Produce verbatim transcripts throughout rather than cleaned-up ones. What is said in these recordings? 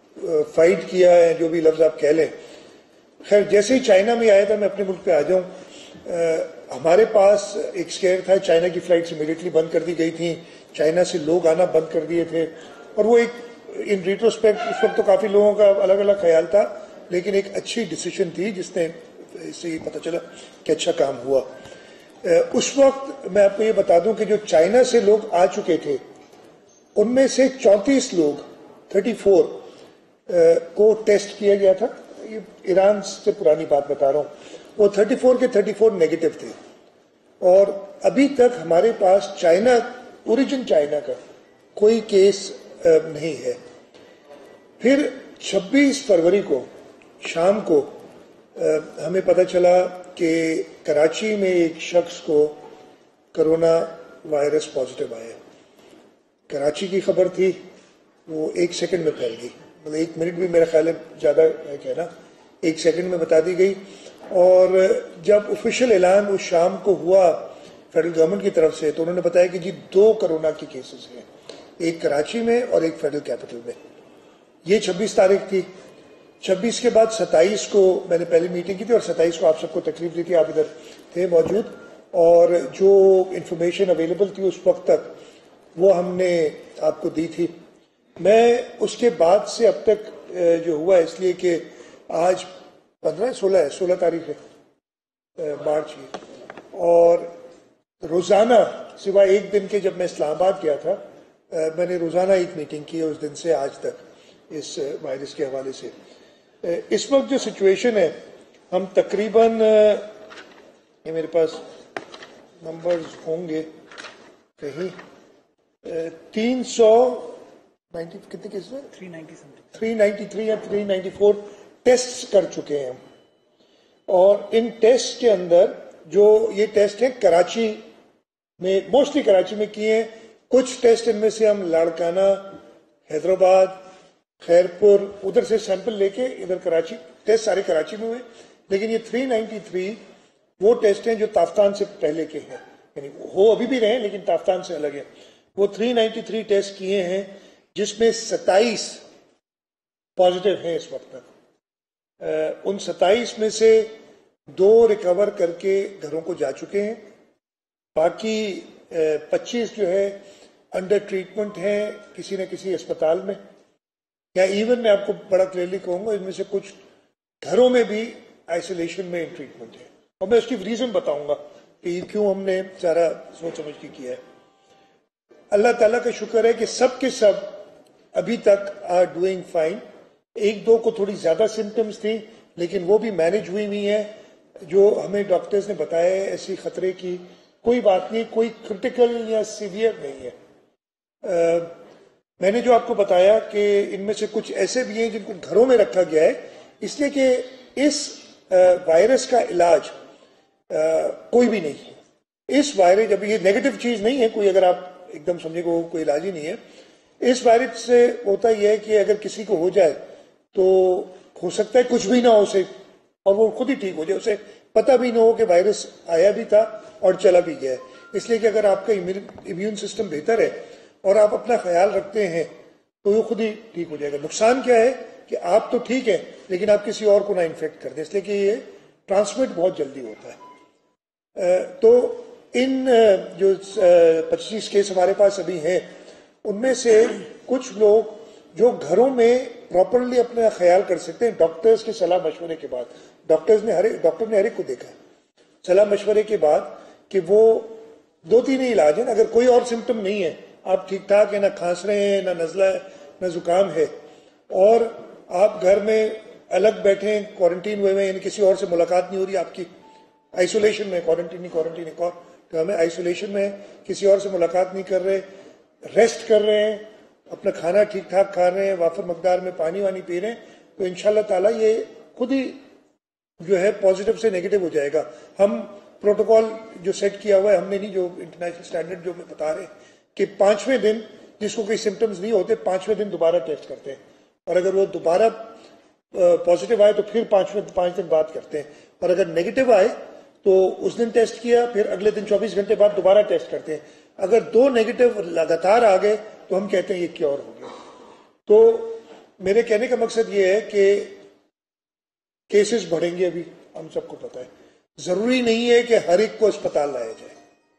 Fight کیا ہے، جو بھی لفظ آپ کہہ لیں. خیر جیسے ہی چائنا میں آیا تھا، میں اپنے ملک پہ آ جاؤں، ہمارے پاس ایک سکیئر تھا، چائنا کی فلائٹس امیڈیٹلی بند کر دی گئی تھیں، چائنا سے لوگ آنا بند کر دیے تھے. اور وہ ایک ان ریٹروسپیکٹ اس وقت تو کافی لوگوں کا الگ الگ خیال تھا، لیکن ایک اچھی ڈیسیشن تھی جس نے اس سے یہ پتہ چلا کہ اچھا کام ہوا. اس وقت میں آپ کو یہ بتا دوں کہ جو چائنا سے لوگ آ چکے تھے ان میں سے چونتیس لوگ تھرٹی فور کو ٹیسٹ کیا گیا تھا. یہ ایران سے پرانی بات بتا رہا ہوں. وہ تھرٹی فور کے تھرٹی فور نیگیٹو تھے، اور ابھی تک ہمارے پاس چائنا اوریجن چائنا کا کوئی کیس نہیں ہے. پھر چھبیس فروری کو شام کو ہمیں پتہ چلا کہ کراچی میں ایک شخص کو کرونا وائرس پازیٹیو آیا. کراچی کی خبر تھی، وہ ایک سیکنڈ میں پھیل گئی، مطلب ایک منٹ بھی میرا خیال ہے زیادہ ہے کہنا، ایک سیکنڈ میں بتا دی گئی. اور جب آفیشیل اعلان اس شام کو ہوا فیڈرل گورنمنٹ کی طرف سے تو انہوں نے بتایا کہ جی دو کرونا کی کیسز ہیں، ایک کراچی میں اور ایک فیڈرل کیپٹل میں. یہ چھبیس تاریخ تھی. چھبیس کے بعد ستائیس کو میں نے پہلی میٹنگ کی تھی، اور ستائیس کو آپ سب کو تکلیف دی تھی، آپ ادھر تھے موجود، اور جو انفارمیشن اویلیبل تھی اس وقت تک وہ ہم نے آپ کو دی تھی. میں اس کے بعد سے اب تک جو ہوا اس لیے کہ آج پندرہ سولہ ہے سولہ تاریخ ہے مارچ کی، اور روزانہ سوائے ایک دن کے جب میں اسلام آباد گیا تھا میں نے روزانہ ایک میٹنگ کی اس دن سے آج تک اس وائرس کے حوالے سے. اس وقت جو سچویشن ہے، ہم تقریباً یہ میرے پاس نمبرز ہوں گے کہیں تین سو نائنٹی کتنے کیس میں تھری نائنٹی تھری یا تھری نائنٹی فور ٹیسٹ کر چکے ہیں ہم. اور ان ٹیسٹ کے اندر جو یہ ٹیسٹ ہیں کراچی میں موسٹلی کراچی میں کیے ہیں. کچھ ٹیسٹ ان میں سے ہم لاڑکانہ، حیدرآباد، خیر پور ادھر سے سیمپل لے کے ادھر کراچی، ٹیسٹ سارے کراچی میں ہوئے. لیکن یہ تھری نائنٹی تھری وہ ٹیسٹ ہیں جو تافتان سے پہلے کے ہیں، یعنی ہو ابھی بھی رہے لیکن تافتان سے الگ ہے. وہ تھری نائنٹی تھری ٹیسٹ کیے ہیں جس میں ستائیس پازیٹیو ہیں اس وقت تک. ان ستائیس میں سے دو ریکور کر کے گھروں کو جا چکے ہیں، باقی پچیس جو ہے انڈر ٹریٹمنٹ ہیں کسی نہ کسی اسپتال میں، یا ایون میں آپ کو بڑا کلیئرلی کہوں گا ان میں سے کچھ گھروں میں بھی آئسولیشن میں ٹریٹمنٹ ہے. اور میں اس کی ریزن بتاؤں گا کہ یہ کیوں ہم نے سارا سوچ سمجھ کے کیا ہے. اللہ تعالیٰ کا شکر ہے کہ سب کے سب ابھی تک آر ڈوئنگ فائن. ایک دو کو تھوڑی زیادہ سمٹمز تھیں لیکن وہ بھی مینج ہوئی ہوئی ہیں. جو ہمیں ڈاکٹرز نے بتایا ہے ایسی خطرے کی کوئی بات نہیں، کوئی کرٹیکل یا سیویئر نہیں ہے. آ, میں نے جو آپ کو بتایا کہ ان میں سے کچھ ایسے بھی ہیں جن کو گھروں میں رکھا گیا ہے اس لیے کہ اس وائرس کا علاج آ, کوئی بھی نہیں ہے. اس وائرس جب یہ نیگیٹو چیز نہیں ہے کوئی، اگر آپ ایک دم سمجھے کہ کوئی علاج ہی نہیں ہے. اس وائرس سے ہوتا یہ ہے کہ اگر کسی کو ہو جائے تو ہو سکتا ہے کچھ بھی نہ ہو اسے اور وہ خود ہی ٹھیک ہو جائے، اسے پتہ بھی نہ ہو کہ وائرس آیا بھی تھا اور چلا بھی گیا ہے. اس لیے کہ اگر آپ کا امیون سسٹم بہتر ہے اور آپ اپنا خیال رکھتے ہیں تو وہ خود ہی ٹھیک ہو جائے گا. نقصان کیا ہے کہ آپ تو ٹھیک ہیں لیکن آپ کسی اور کو نہ انفیکٹ کر دیں، اس لیے کہ یہ ٹرانسمٹ بہت جلدی ہوتا ہے. تو ان جو پچیس کیس ہمارے پاس ابھی ہیں ان میں سے کچھ لوگ جو گھروں میں پراپرلی اپنا خیال کر سکتے ہیں ڈاکٹرز کے صلاح مشورے کے بعد. ڈاکٹرز نے ہر ڈاکٹر نے ہر ایک کو دیکھا ہے صلاح مشورے کے بعد کہ وہ دو تین ہی علاج ہیں. اگر کوئی اور سمٹم نہیں ہے، آپ ٹھیک ٹھاک ہیں، نہ کھانس رہے ہیں، نہ نزلہ ہے، نہ زکام ہے، اور آپ گھر میں الگ بیٹھے ہیں، کوارنٹین ہوئے ہوئے ہیں، یعنی کسی اور سے ملاقات نہیں ہو رہی آپ کی، آئسولیشن میں، کوارنٹین نہیں کوارنٹین ایک اور تو ہمیں آئسولیشن میں کسی اور سے ملاقات نہیں کر رہے، ریسٹ کر رہے ہیں، اپنا کھانا ٹھیک ٹھاک کھا رہے ہیں، وافر مقدار میں پانی وانی پی رہے ہیں، تو انشاءاللہ تعالیٰ یہ خود ہی جو ہے پازیٹیو سے نیگیٹو ہو جائے گا. ہم پروٹوکول جو سیٹ کیا ہوا ہے ہم نے نہیں، جو انٹرنیشنل سٹینڈرڈ جو میں بتا رہے ہیں کہ پانچویں دن جس کو کوئی سمٹمز نہیں ہوتے پانچویں دن دوبارہ ٹیسٹ کرتے ہیں، اور اگر وہ دوبارہ پازیٹیو آئے تو پھر پانچویں پانچ دن بعد کرتے ہیں، اور اگر نیگیٹو آئے تو اس دن ٹیسٹ کیا پھر اگلے دن چوبیس گھنٹے بعد دوبارہ ٹیسٹ کرتے ہیں. اگر دو نیگیٹو لگاتار آ گئے تو ہم کہتے ہیں یہ کیور ہو گیا. تو میرے کہنے کا مقصد یہ ہے کہ کیسز بڑھیں گے، ابھی ہم سب کو پتا ہے، ضروری نہیں ہے کہ ہر ایک کو اسپتال لایا جائے.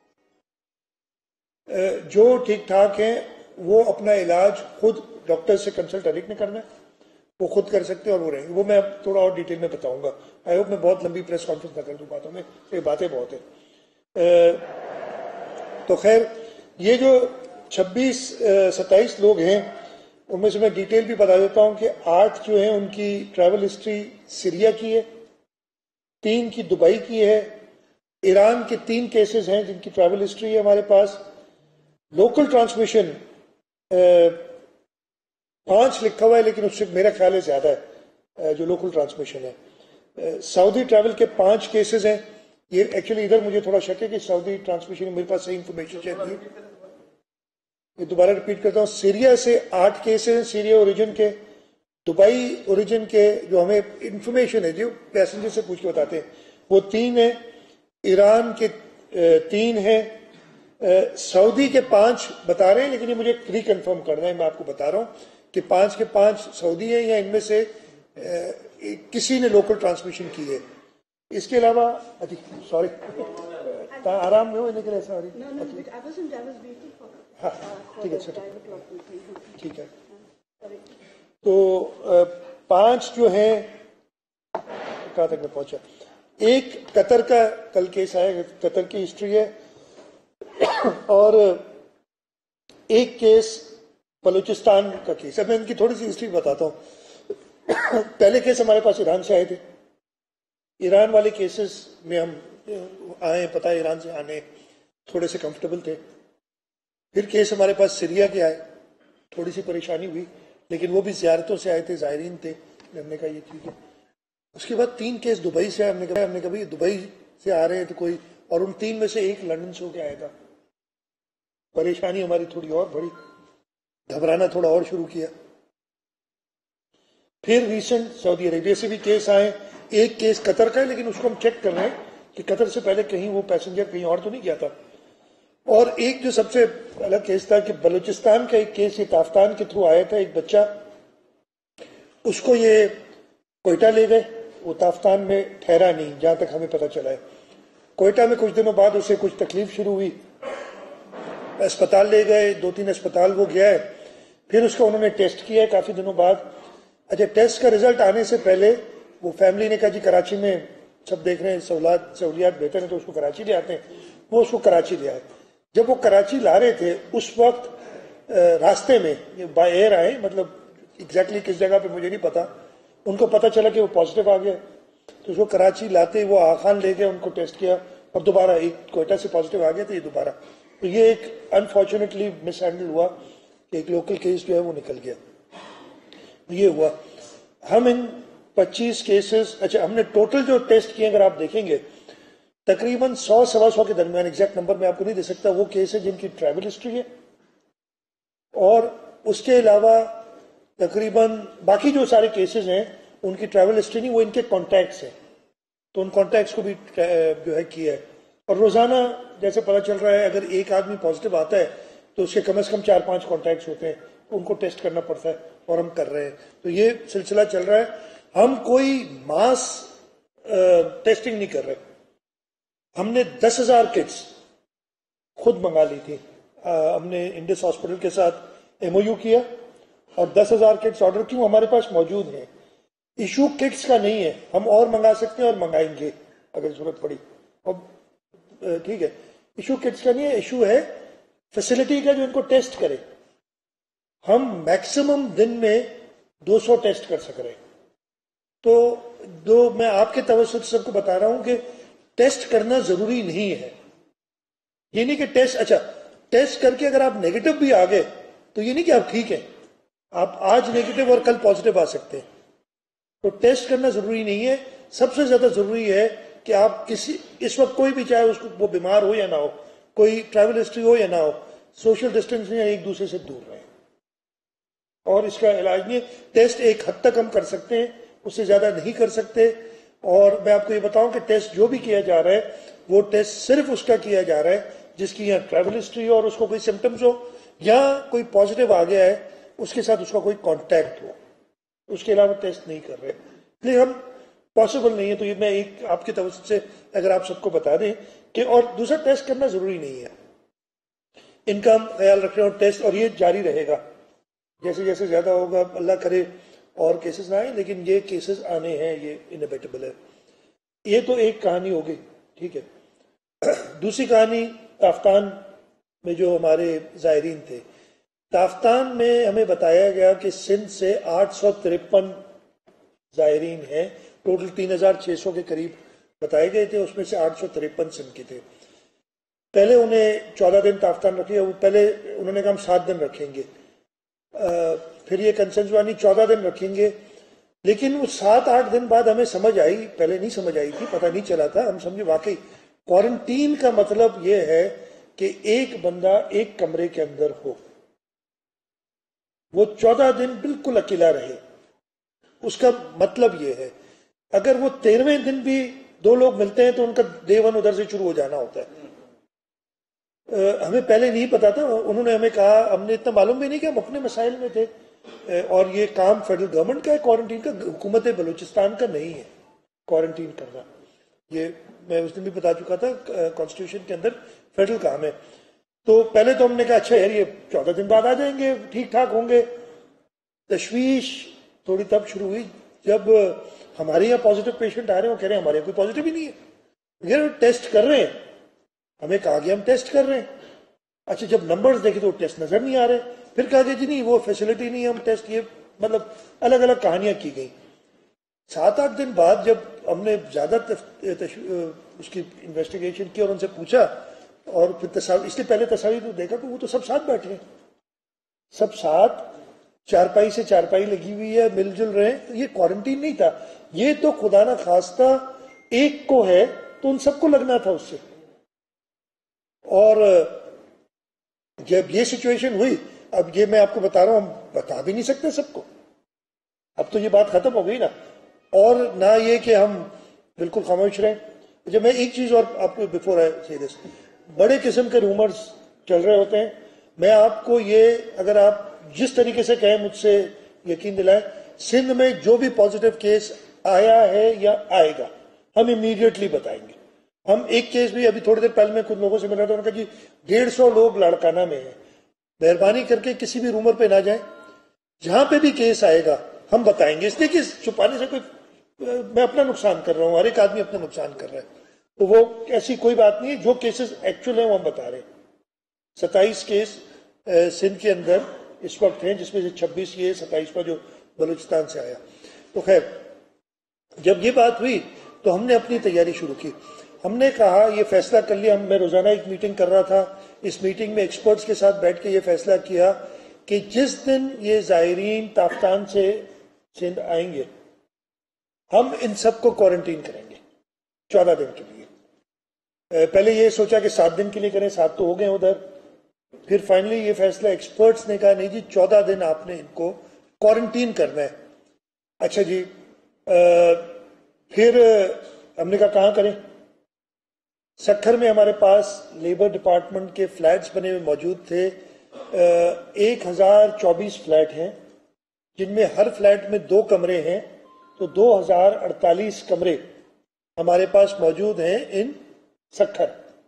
جو ٹھیک ٹھاک ہیں وہ اپنا علاج خود ڈاکٹر سے کنسلٹ ہر ایک نے کرنا ہے، وہ خود کر سکتے ہیں اور وہ رہیں گے. وہ میں اب تھوڑا اور ڈیٹیل میں بتاؤں گا. آئی ہوپ میں بہت لمبی پریس کانفرنس نہ کر دوں باتوں میں، یہ باتیں بہت ہیں. تو خیر یہ جو چھبیس ستائیس لوگ ہیں ان میں سے میں ڈیٹیل بھی بتا دیتا ہوں کہ آٹھ جو ہیں ان کی ٹریول ہسٹری سیریا کی ہے، تین کی دبئی کی ہے، ایران کے تین کیسز ہیں جن کی ٹریول ہسٹری ہے ہمارے پاس. لوکل ٹرانسمیشن پانچ لکھا ہوا ہے لیکن اس سے میرا خیال ہے زیادہ ہے جو لوکل ٹرانسمیشن ہے. سعودی ٹریول کے پانچ کیسز ہیں. یہ ایکچولی ادھر مجھے تھوڑا شک ہے کہ سعودی ٹرانسمیشن میرے پاس صحیح انفارمیشن چاہیے. یہ دوبارہ ریپیٹ کرتا ہوں، سیریا سے آٹھ کیسز ہیں، سیریا اوریجن کے. دبئی اوریجن کے جو ہمیں انفارمیشن ہے جو پیسنجر سے پوچھ کے بتاتے ہیں وہ تین ہیں. ایران کے تین ہیں. سعودی کے پانچ بتا رہے ہیں لیکن یہ مجھے ری کنفرم کرنا ہے. میں آپ کو بتا رہا ہوں کہ پانچ کے پانچ سعودی ہیں یا ان میں سے کسی نے لوکل ٹرانسمیشن کی ہے. اس کے علاوہ سوری آرام میں ہو کے لیے سوری. ہاں ٹھیک ہے ٹھیک ہے. تو پانچ جو ہیں کہاں تک میں پہنچا. ایک قطر کا کل کیس آیا، قطر کی ہسٹری ہے، اور ایک کیس بلوچستان کا کیس ہے. میں ان کی تھوڑی سی ہسٹری بتاتا ہوں. پہلے کیس ہمارے پاس ایران سے آئے تھے. ایران والے کیسز میں ہم آئے، پتہ ہے ایران سے آنے تھوڑے سے کمفرٹیبل تھے. پھر کیس ہمارے پاس سیریا کے آئے، تھوڑی سی پریشانی ہوئی لیکن وہ بھی زیارتوں سے آئے تھے، زائرین تھے. ہم نے کہا یہ ٹھیک ہے. اس کے بعد تین کیس دبئی سے ہم نے کہا ہم نے کہا دبئی سے آ رہے ہیں تو کوئی، اور ان تین میں سے ایک لندن سے ہو کے آیا تھا. پریشانی ہماری تھوڑی اور بڑی، گھبرانا تھوڑا اور شروع کیا. پھر ریسنٹ سعودی عربیہ سے بھی کیس آئے. ایک کیس قطر کا ہے لیکن اس کو ہم چیک کر رہے ہیں کہ قطر سے پہلے کہیں وہ پیسنجر کہیں اور تو نہیں گیا تھا. اور ایک جو سب سے الگ کیس تھا کہ بلوچستان کا ایک کیس یہ تافتان کے تھرو آیا تھا. ایک بچہ، اس کو یہ کوئٹہ لے گئے، وہ تافتان میں ٹھہرا نہیں جہاں تک ہمیں پتہ چلا ہے. کوئٹہ میں کچھ دنوں بعد اسے کچھ تکلیف شروع ہوئی، اسپتال لے گئے، دو تین اسپتال وہ گیا ہے. پھر اس کا انہوں نے ٹیسٹ کیا ہے کافی دنوں بعد. اچھا ٹیسٹ کا رزلٹ آنے سے پہلے وہ فیملی نے کہا جی کراچی میں سب دیکھ رہے ہیں سہولیات سہولیات بہتر ہیں تو اس کو کراچی لے آتے ہیں. وہ اس کو کراچی لے آئے. جب وہ کراچی لا رہے تھے اس وقت راستے میں بائی ایئر آئے، مطلب ایگزیکٹلی کس جگہ پہ مجھے نہیں پتا، ان کو پتہ چلا کہ وہ پازیٹیو آ گیا. تو اس کو کراچی لاتے وہ آغا خان لے گئے، ان کو ٹیسٹ کیا اور دوبارہ ایک کوئٹہ سے پازیٹیو آ گیا تو یہ دوبارہ. تو یہ ایک انفارچونیٹلی مس ہینڈل ہوا کہ ایک لوکل کیس جو ہے وہ نکل گیا. یہ ہوا. ہم ان پچیس کیسز، اچھا ہم نے ٹوٹل جو ٹیسٹ کیے اگر آپ دیکھیں گے تقریباً سو سوا سو کے درمیان، ایگزیکٹ نمبر میں آپ کو نہیں دے سکتا، وہ کیس ہے جن کی ٹریول ہسٹری ہے. اور اس کے علاوہ تقریباً باقی جو سارے کیسز ہیں ان کی ٹریول ہسٹری نہیں، وہ ان کے کانٹیکٹس ہیں. تو ان کانٹیکٹس کو بھی جو ہے کیا ہے. اور روزانہ جیسے پتہ چل رہا ہے اگر ایک آدمی پازیٹیو آتا ہے تو اس کے کم از کم چار پانچ کانٹیکٹس ہوتے ہیں، ان کو ٹیسٹ کرنا پڑتا ہے اور ہم کر رہے ہیں. تو یہ سلسلہ چل رہا ہے. ہم کوئی ماس ٹیسٹنگ نہیں کر رہے. ہم نے دس ہزار کٹس خود منگا لی تھی. ہم نے انڈس ہاسپٹل کے ساتھ ایم او یو کیا اور دس ہزار کٹس آرڈر کی، وہ ہمارے پاس موجود ہیں. ایشو کٹس کا نہیں ہے، ہم اور منگا سکتے ہیں اور منگائیں گے اگر ضرورت پڑی. ٹھیک ہے، ایشو کٹس کا نہیں ہے، ایشو ہے فیسلٹی کا جو ان کو ٹیسٹ کرے. ہم میکسیمم دن میں دو سو ٹیسٹ کر سک رہے ہیں. تو دو میں آپ کے توسط سب کو بتا رہا ہوں کہ ٹیسٹ کرنا ضروری نہیں ہے. یہ نہیں کہ ٹیسٹ، اچھا ٹیسٹ کر کے اگر آپ نیگیٹو بھی آ گئے تو یہ نہیں کہ آپ ٹھیک ہیں، آپ آج نیگیٹو اور کل پازیٹیو آ سکتے ہیں. تو ٹیسٹ کرنا ضروری نہیں ہے. سب سے زیادہ ضروری ہے کہ آپ کسی اس وقت کوئی بھی چاہے اس کو وہ بیمار ہو یا نہ ہو، کوئی ٹریول ہسٹری ہو یا نہ ہو، سوشل ڈسٹینس یا ایک دوسرے سے دور رہیں. اور اس کا علاج نہیں ہے. ٹیسٹ ایک حد تک ہم کر سکتے ہیں، اس سے زیادہ نہیں کر سکتے. اور میں آپ کو یہ بتاؤں کہ ٹیسٹ جو بھی کیا جا رہا ہے وہ ٹیسٹ صرف اس کا کیا جا رہا ہے جس کی یہاں ٹریول ہسٹری ہو اور اس کو کوئی سمٹمز ہو یا کوئی پازیٹیو آ گیا ہے اس کے ساتھ اس کا کوئی کانٹیکٹ ہو. اس کے علاوہ ٹیسٹ نہیں کر رہے، لیکن ہم پاسبل نہیں ہے. تو یہ میں ایک آپ کے توسط سے اگر آپ سب کو بتا دیں کہ، اور دوسرا ٹیسٹ کرنا ضروری نہیں ہے، ان کا ہم خیال رکھ رہے ہیں، اور ٹیسٹ اور یہ جاری رہے گا جیسے جیسے زیادہ ہوگا. اللہ کرے اور کیسز نہ آئیں، لیکن یہ کیسز آنے ہیں، یہ انیویٹیبل ہے. یہ تو ایک کہانی ہوگی، ٹھیک ہے. دوسری کہانی تافتان میں جو ہمارے زائرین تھے، تافتان میں ہمیں بتایا گیا کہ سندھ سے آٹھ سو ترپن زائرین ہیں، ٹوٹل تین ہزار چھ سو کے قریب بتائے گئے تھے، اس میں سے آٹھ سو ترپن سندھ کے تھے. پہلے انہیں چودہ دن تافتان رکھے، وہ پہلے انہوں نے کہا ہم سات دن رکھیں گے، پھر یہ کنسنسوانی چودہ دن رکھیں گے. لیکن وہ سات آٹھ دن بعد ہمیں سمجھ آئی، پہلے نہیں سمجھ آئی تھی، پتہ نہیں چلا تھا، ہم سمجھے واقعی کوارنٹین کا مطلب یہ ہے کہ ایک بندہ ایک کمرے کے اندر ہو، وہ چودہ دن بالکل اکیلا رہے. اس کا مطلب یہ ہے اگر وہ تیرہویں دن بھی دو لوگ ملتے ہیں تو ان کا ڈے ون ادھر سے شروع ہو جانا ہوتا ہے. ہمیں پہلے نہیں پتا تھا، انہوں نے ہمیں کہا، ہم نے اتنا معلوم بھی نہیں کہ ہم اپنے مسائل میں تھے، اور یہ کام فیڈرل گورنمنٹ کا ہے کوارنٹین کا، حکومت بلوچستان کا نہیں ہے کوارنٹین کرنا. یہ میں اس دن بھی بتا چکا تھا، کانسٹیٹیوشن کے اندر فیڈرل کام ہے. تو پہلے تو ہم نے کہا اچھا یار یہ چودہ دن بعد آ جائیں گے، ٹھیک ٹھاک ہوں گے. تشویش تھوڑی تب شروع ہوئی جب ہمارے یہاں پازیٹیو پیشنٹ آ رہے ہیں، وہ کہہ رہے ہیں ہمارے یہاں کوئی پازیٹیو ہی نہیں ہے، یہ ٹیسٹ کر رہے ہیں. ہمیں کہا گیا ہم ٹیسٹ کر رہے ہیں. اچھا جب نمبرز دیکھے تو ٹیسٹ نظر نہیں آ رہے، پھر کہا گیا جی نہیں وہ فیسلٹی نہیں ہے، ہم ٹیسٹ، یہ مطلب الگ الگ کہانیاں کی گئیں. سات آٹھ دن بعد جب ہم نے زیادہ اس کی انویسٹیگیشن کی اور ان سے پوچھا، اور پھر تصاویر، اس لیے پہلے تصاویر تو دیکھا کہ وہ تو سب ساتھ بیٹھے ہیں، سب ساتھ چارپائی سے چارپائی لگی ہوئی ہے، مل جل رہے ہیں. تو یہ کوارنٹین نہیں تھا، یہ تو خدا نہ خواستہ ایک کو ہے تو ان سب کو لگنا تھا اس سے. اور جب یہ سچویشن ہوئی، اب یہ میں آپ کو بتا رہا ہوں، ہم بتا بھی نہیں سکتے سب کو، اب تو یہ بات ختم ہو گئی نا. اور نہ یہ کہ ہم بالکل خاموش رہیں. جب میں ایک چیز اور آپ کو بفور آئی سے دس، بڑے قسم کے رومرز چل رہے ہوتے ہیں. میں آپ کو یہ، اگر آپ جس طریقے سے کہیں مجھ سے یقین دلائیں، سندھ میں جو بھی پازیٹیو کیس آیا ہے یا آئے گا ہم امیڈیٹلی بتائیں گے. ہم ایک کیس بھی ابھی تھوڑی دیر پہلے میں کچھ لوگوں سے ملا تھا، انہوں نے کہا جی ڈیڑھ سو لوگ لاڑکانہ میں ہیں، مہربانی کر کے کسی بھی رومر پہ نہ جائیں، جہاں پہ بھی کیس آئے گا ہم بتائیں گے. اس لیے کہ چھپانے سے کوئی، میں اپنا نقصان کر رہا ہوں، ہر ایک آدمی اپنا نقصان کر رہا ہے. تو وہ ایسی کوئی بات نہیں ہے، جو کیسز ایکچوئل ہیں وہ ہم بتا رہے ہیں. ستائیس کیس سندھ کے اندر اس وقت ہیں، جس میں سے چھبیس یہ ستائیسواں جو بلوچستان سے آیا. تو خیر جب یہ بات ہوئی تو ہم نے اپنی تیاری شروع کی. ہم نے کہا یہ فیصلہ کر لیا، میں روزانہ ایک میٹنگ کر رہا تھا، اس میٹنگ میں ایکسپرٹس کے ساتھ بیٹھ کے یہ فیصلہ کیا کہ جس دن یہ زائرین تافتان سے سندھ آئیں گے ہم ان سب کو کوارنٹین کریں گے چودہ دن کے لیے. پہلے یہ سوچا کہ سات دن کے لیے کریں، سات تو ہو گئے ادھر. پھر فائنلی یہ فیصلہ ایکسپرٹس نے کہا نہیں جی چودہ دن آپ نے ان کو کوارنٹین کرنا ہے. اچھا جی، پھر ہم نے کہا کہاں کریں؟ سکھر میں ہمارے پاس لیبر ڈپارٹمنٹ کے فلیٹس بنے ہوئے موجود تھے. ایک ہزار چوبیس فلیٹ ہیں جن میں ہر فلیٹ میں دو کمرے ہیں، تو دو ہزار اڑتالیس کمرے ہمارے پاس موجود ہیں ان سکھر.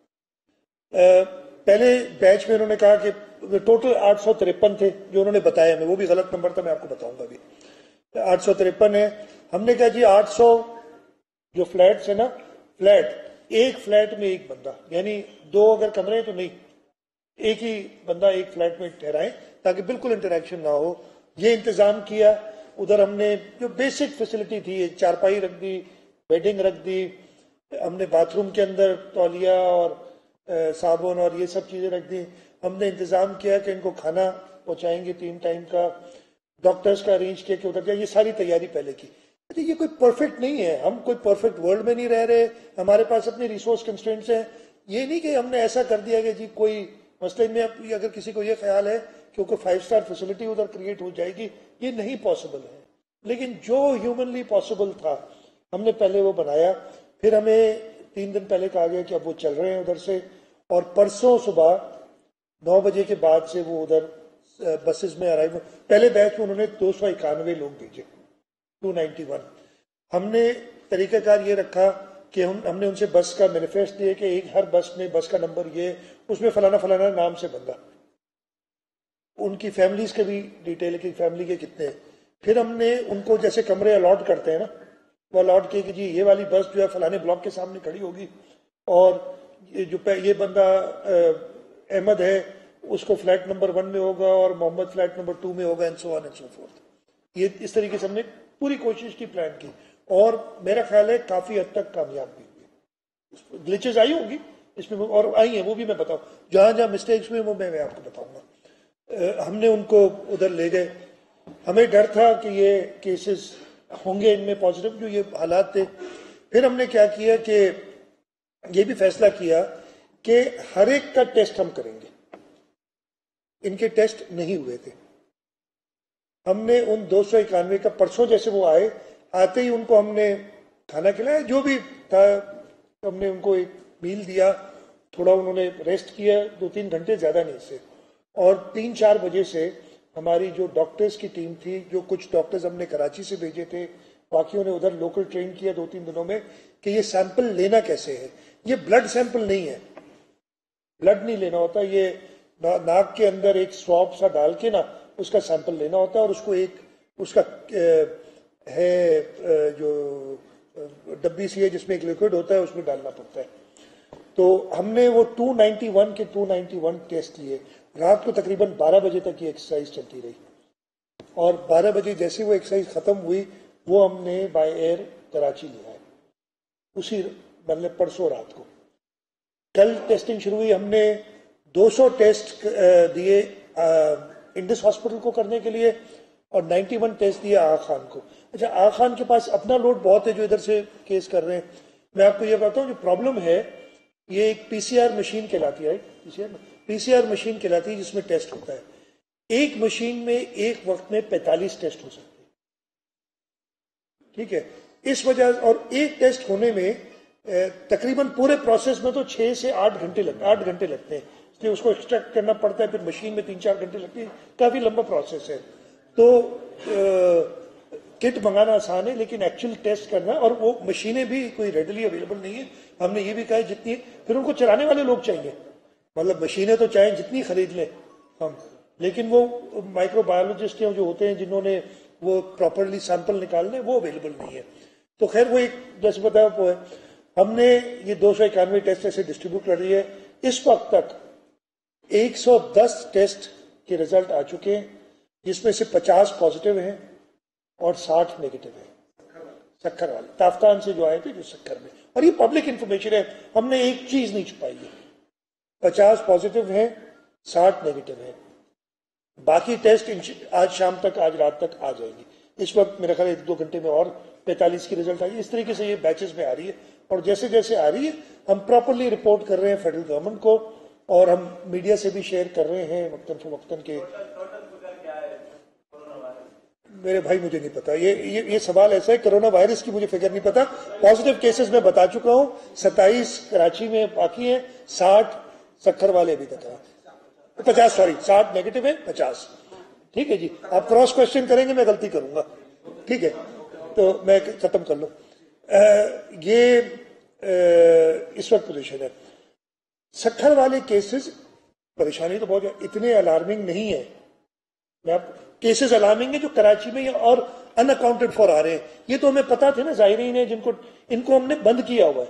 پہلے بیچ میں انہوں نے کہا کہ ٹوٹل آٹھ سو ترپن تھے جو انہوں نے بتایا ہمیں، وہ بھی غلط نمبر تھا، میں آپ کو بتاؤں گا ابھی. آٹھ سو ترپن ہے. ہم نے کہا جی آٹھ سو جو فلیٹس ہیں نا، فلیٹ ایک فلیٹ میں ایک بندہ، یعنی دو اگر کمرے ہیں تو نہیں، ایک ہی بندہ ایک فلیٹ میں ٹھہرائیں تاکہ بالکل انٹریکشن نہ ہو. یہ انتظام کیا. ادھر ہم نے جو بیسک فیسلٹی تھی، چارپائی رکھ دی، بیڈنگ رکھ دی، ہم نے باتھ روم کے اندر تولیہ اور صابن اور یہ سب چیزیں رکھ دی. ہم نے انتظام کیا کہ ان کو کھانا پہنچائیں گے تین ٹائم کا، ڈاکٹرز کا ارینج کیا کہ ادھر جائے. یہ ساری تیاری پہلے کی. یہ کوئی پرفیکٹ نہیں ہے، ہم کوئی پرفیکٹ ورلڈ میں نہیں رہ رہے، ہمارے پاس اپنے ریسورس کنسٹرینٹس ہیں. یہ نہیں کہ ہم نے ایسا کر دیا کہ جی کوئی مسئلہ میں، اگر کسی کو یہ خیال ہے کہ کوئی فائیو سٹار فیسلٹی ادھر کریٹ ہو جائے گی، یہ نہیں پاسبل ہے. لیکن جو ہیومنلی پاسبل تھا ہم نے پہلے وہ بنایا. پھر ہمیں تین دن پہلے کہا گیا کہ اب وہ چل رہے ہیں ادھر سے، اور پرسوں صبح نو بجے کے بعد سے وہ ادھر بسز میں ارائیو. پہلے بیچ میں انہوں نے دو سو اکانوے لوگ بھیجے، ٹو نائنٹی ون. ہم نے طریقہ کار یہ رکھا کہ ہم ہم نے ان سے بس کا مینیفیسٹ دیے کہ ایک ہر بس میں بس کا نمبر یہ اس میں فلانا فلانا نام سے بندہ, ان کی فیملیز کے بھی ڈیٹیل کی فیملی کے کتنے. پھر ہم نے ان کو جیسے کمرے الاٹ کرتے ہیں نا, وہ الاٹ کیے کہ جی یہ والی بس جو ہے فلانے بلاک کے سامنے کھڑی ہوگی, اور جو یہ بندہ احمد ہے اس کو فلیٹ نمبر ون میں ہوگا اور محمد فلیٹ نمبر ٹو میں ہوگا, and so on and so forth. یہ اس طریقے سے ہم نے پوری کوشش کی, پلان کی, اور میرا خیال ہے کافی حد تک کامیاب بھی ہوئی. گلیچز آئی ہوگی اس میں اور آئی ہیں, وہ بھی میں بتاؤں, جہاں جہاں مسٹیکس ہوئے وہ میں آپ کو بتاؤں گا. ہم نے ان کو ادھر لے گئے, ہمیں ڈر تھا کہ یہ کیسز ہوں گے ان میں پازیٹیو, جو یہ حالات تھے. پھر ہم نے کیا کیا کہ یہ بھی فیصلہ کیا کہ ہر ایک کا ٹیسٹ ہم کریں گے. ان کے ٹیسٹ نہیں ہوئے تھے. ہم نے ان دو سو اکانوے کا پرسوں جیسے وہ آئے, آتے ہی ان کو ہم نے کھانا کھلایا جو بھی تھا, ہم نے ان کو ایک میل دیا, تھوڑا انہوں نے ریسٹ کیا, دو تین گھنٹے زیادہ نہیں سے, اور تین چار بجے سے ہماری جو ڈاکٹرز کی ٹیم تھی, جو کچھ ڈاکٹرز ہم نے کراچی سے بھیجے تھے, باقیوں نے ادھر لوکل ٹرین کیا دو تین دنوں میں کہ یہ سیمپل لینا کیسے ہے. یہ بلڈ سیمپل نہیں ہے, بلڈ نہیں لینا ہوتا, یہ ناک کے اندر ایک سواب سا ڈال کے نا اس کا سیمپل لینا ہوتا ہے, اور اس کو ایک اس کا ہے جو ڈبی سی ہے جس میں ایک لیکوڈ ہوتا ہے اس میں ڈالنا پڑتا ہے. تو ہم نے وہ ٹو نائنٹی ون کے ٹو نائنٹی ون ٹیسٹ لیے. رات کو تقریباً بارہ بجے تک یہ ایکسرسائز چلتی رہی, اور بارہ بجے جیسے وہ ایکسرسائز ختم ہوئی وہ ہم نے بائی ایئر کراچی لے آئے, اسی مطلب پرسوں رات کو. کل ٹیسٹنگ شروع ہوئی, ہم نے دو سو ٹیسٹ دیے انڈس ہاسپٹل کو کرنے کے لیے, اور نائنٹی ون ٹیسٹ دیا آغا خان کو. اچھا, آغا خان کے پاس اپنا لوڈ بہت ہے جو ادھر سے کیس کر رہے ہیں. میں آپ کو یہ بتاتا ہوں, جو پرابلم ہے یہ ایک پی سی آر مشین کہلاتی ہے, P C R P C R machine کہلاتی ہے جس میں ٹیسٹ ہوتا ہے. ایک مشین میں ایک وقت میں پینتالیس ٹیسٹ ہو سکتے ہیں, ٹھیک ہے. اس وجہ, اور ایک ٹیسٹ ہونے میں تقریباً پورے پروسیس میں تو چھ سے آٹھ گھنٹے لگتے آٹھ گھنٹے لگتے ہیں, اس لیے اس کو ایکسٹریکٹ کرنا پڑتا ہے, پھر مشین میں تین چار گھنٹے لگتے ہیں, کافی لمبا پروسیس ہے. تو کٹ منگانا آسان ہے لیکن ایکچوئل ٹیسٹ کرنا, اور وہ مشینیں بھی کوئی ریڈلی اویلیبل نہیں ہیں. ہم نے یہ بھی کہا جتنی, پھر ان کو چلانے والے لوگ چاہیے, مطلب مشینیں تو چاہیں جتنی خرید لیں ہم, لیکن وہ مائکرو بایولوجسٹ جو ہوتے ہیں جنہوں نے وہ پراپرلی سیمپل نکالنے, وہ اویلیبل نہیں ہے. تو خیر وہ ایک جیسے بتایا وہ ہے. ہم نے یہ دو سو اکانوے ٹیسٹ ایسے ڈسٹریبیوٹ کر دی ہے. اس وقت تک ایک سو دس ٹیسٹ کے رزلٹ آ چکے ہیں, جس میں سے پچاس پازیٹیو ہیں اور ساٹھ نیگیٹو ہیں. سکھر والے تافتان سے جو آئے تھے جو سکھر میں, اور یہ پبلک انفارمیشن ہے, ہم نے ایک چیز نہیں چھپائی ہے. پچاس پازیٹیو ہیں, ساٹھ نیگیٹو ہیں. باقی ٹیسٹ آج شام تک, آج رات تک آ جائیں گے. اس وقت میرا خیال ایک دو گھنٹے میں اور پینتالیس کی رزلٹ آئی. اس طریقے سے یہ بیچز میں آ رہی ہے, اور جیسے جیسے آ رہی ہے ہم پراپرلی رپورٹ کر رہے ہیں فیڈرل گورنمنٹ کو, اور ہم میڈیا سے بھی شیئر کر رہے ہیں وقتاً فوقتاً کے. میرے بھائی مجھے نہیں پتا, یہ یہ یہ سوال ایسا ہے, کرونا وائرس کی مجھے فگر نہیں پتا. پازیٹیو کیسز میں بتا چکا ہوں, ستائیس کراچی میں باقی ہیں, ساٹھ سکھر والے ابھی تک ہیں, پچاس سوری ساٹھ نیگیٹو ہے, پچاس. ٹھیک ہے جی, آپ کراس کوشچن کریں گے, میں غلطی کروں گا, ٹھیک ہے, تو میں ختم کر لوں. یہ اس وقت پوزیشن ہے. سکھر والے کیسز پریشانی تو بہت اتنے الارمنگ نہیں ہے. میں آپ کیسز الارمنگ ہے جو کراچی میں اور ان اکاؤنٹڈ فار آ رہے ہیں. یہ تو ہمیں پتا تھے نا, زائرین ہیں جن کو, ان کو ہم نے بند کیا ہوا ہے.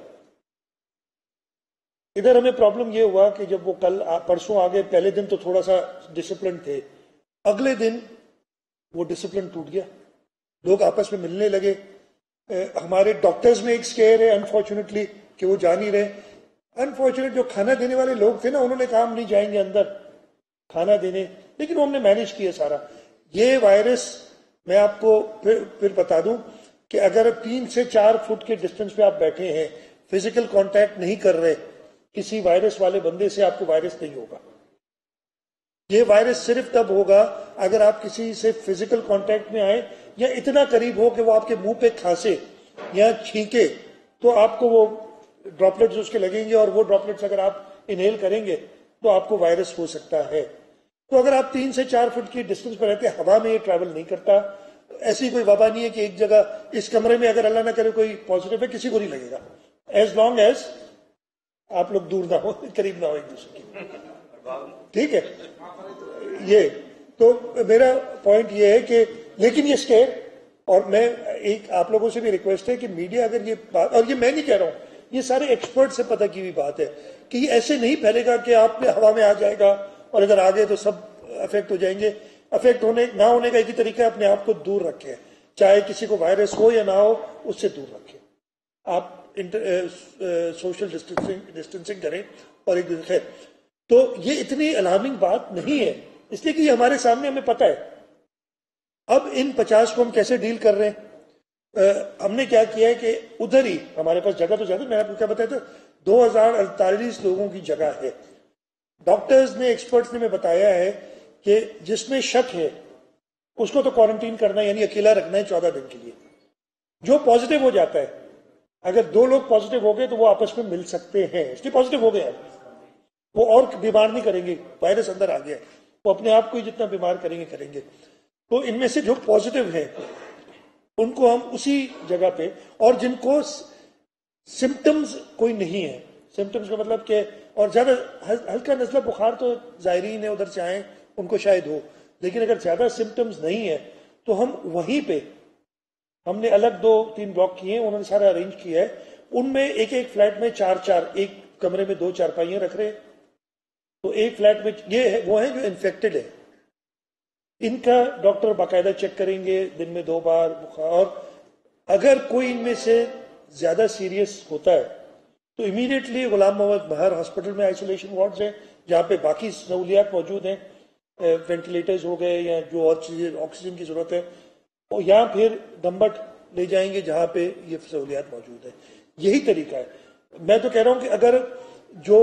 ادھر ہمیں پرابلم یہ ہوا کہ جب وہ کل پرسوں آگے, پہلے دن تو تھوڑا سا ڈسپلن تھے, اگلے دن وہ ڈسپلن ٹوٹ گیا, لوگ آپس میں ملنے لگے. ہمارے ڈاکٹرز میں ایک سکیئر ہے انفارچونیٹلی کہ وہ جا نہیں رہے. انفارچونیٹ جو کھانا دینے والے لوگ تھے نا, انہوں نے کہا ہم نہیں جائیں گے اندر کھانا دینے, لیکن وہ ہم نے مینیج کیا سارا. یہ وائرس میں آپ کو پھر, پھر بتا دوں کہ اگر تین سے چار فٹ کے ڈسٹینس پہ آپ بیٹھے ہیں, فزیکل کانٹیکٹ نہیں کر رہے کسی وائرس والے بندے سے, آپ کو وائرس نہیں ہوگا. یہ وائرس صرف تب ہوگا اگر آپ کسی سے فزیکل کانٹیکٹ میں آئے, یا اتنا قریب ہو کہ وہ آپ کے منہ پہ کھانسے یا چھینکے, تو آپ کو وہ ڈراپلیٹس اس کے لگیں گے, اور وہ ڈراپلیٹس اگر آپ انہیل کریں گے تو آپ کو وائرس ہو سکتا ہے. تو اگر آپ تین سے چار فٹ کی ڈسٹینس پہ رہتے ہیں, ہوا میں یہ ٹریول نہیں کرتا, ایسی کوئی وبا نہیں ہے کہ ایک جگہ اس کمرے میں اگر اللہ نہ کرے کوئی پازیٹیو ہے کسی کو نہیں لگے گا, ایز لانگ ایز آپ لوگ دور نہ ہو, قریب نہ ہو ایک دوسرے کی, ٹھیک ہے. یہ تو میرا پوائنٹ یہ ہے کہ لیکن یہ اسکیئر, اور میں ایک آپ لوگوں سے بھی ریکویسٹ ہے کہ میڈیا اگر یہ بات, اور یہ میں نہیں کہہ رہا ہوں, یہ سارے ایکسپرٹ سے پتہ کی ہوئی بات ہے کہ یہ ایسے نہیں پھیلے گا کہ آپ نے ہوا میں آ جائے گا اور اگر آ گئے تو سب افیکٹ ہو جائیں گے. افیکٹ ہونے نہ ہونے کا ایک ہی طریقہ ہے, اپنے آپ کو دور رکھیں, چاہے کسی کو وائرس ہو یا نہ ہو اس سے دور رکھیں. آپ سوشل ڈسٹینسنگ کریں اور ایک دوسرے. تو یہ اتنی الارمنگ بات نہیں ہے, اس لیے کہ یہ ہمارے سامنے ہمیں پتہ ہے. اب ان پچاس کو ہم کیسے ڈیل کر رہے ہیں؟ ہم نے کیا کیا ہے کہ ادھر ہی ہمارے پاس جگہ تو زیادہ, میں آپ کو کیا بتایا تھا, دو ہزار اڑتالیس لوگوں کی جگہ ہے. ڈاکٹرز نے, ایکسپرٹس نے میں بتایا ہے کہ جس میں شک ہے اس کو تو کوارنٹین کرنا ہے, یعنی اکیلا رکھنا ہے چودہ دن کے لیے. جو پازیٹیو ہو جاتا ہے, اگر دو لوگ پازیٹیو ہو گئے تو وہ آپس میں مل سکتے ہیں, اس لیے پازیٹیو ہو گئے, وہ اور بیمار نہیں کریں گے, وائرس اندر آ گیا, وہ اپنے آپ کو ہی جتنا بیمار کریں گے کریں گے. تو ان میں سے جو پازیٹیو ہیں ان کو ہم اسی جگہ پہ, اور جن کو سمٹمز کوئی نہیں ہے, سمٹمز کا مطلب کہ, اور زیادہ ہلکا نزلہ بخار تو زائرین ہے ادھر سے آئیں ان کو شاید ہو, لیکن اگر زیادہ سمٹمز نہیں ہے تو ہم وہیں پہ, ہم نے الگ دو تین بلاک کیے ہیں, انہوں نے سارا ارینج کیا ہے, ان میں ایک ایک فلیٹ میں چار چار, ایک کمرے میں دو چارپائیاں رکھ رہے ہیں. تو ایک فلیٹ میں یہ ہے, وہ ہیں جو انفیکٹڈ ہے, ان کا ڈاکٹر باقاعدہ چیک کریں گے دن میں دو بار بخار, اور اگر کوئی ان میں سے زیادہ سیریس ہوتا ہے تو امیڈیٹلی غلام محمد بہر ہاسپٹل میں آئسولیشن وارڈز ہیں جہاں پہ باقی سہولیات موجود ہیں, وینٹیلیٹرز ہو گئے یا جو اور چیزیں آکسیجن کی ضرورت ہے, اور یا پھر دمبٹ لے جائیں گے جہاں پہ یہ سہولیات موجود ہیں. یہی طریقہ ہے. میں تو کہہ رہا ہوں کہ اگر جو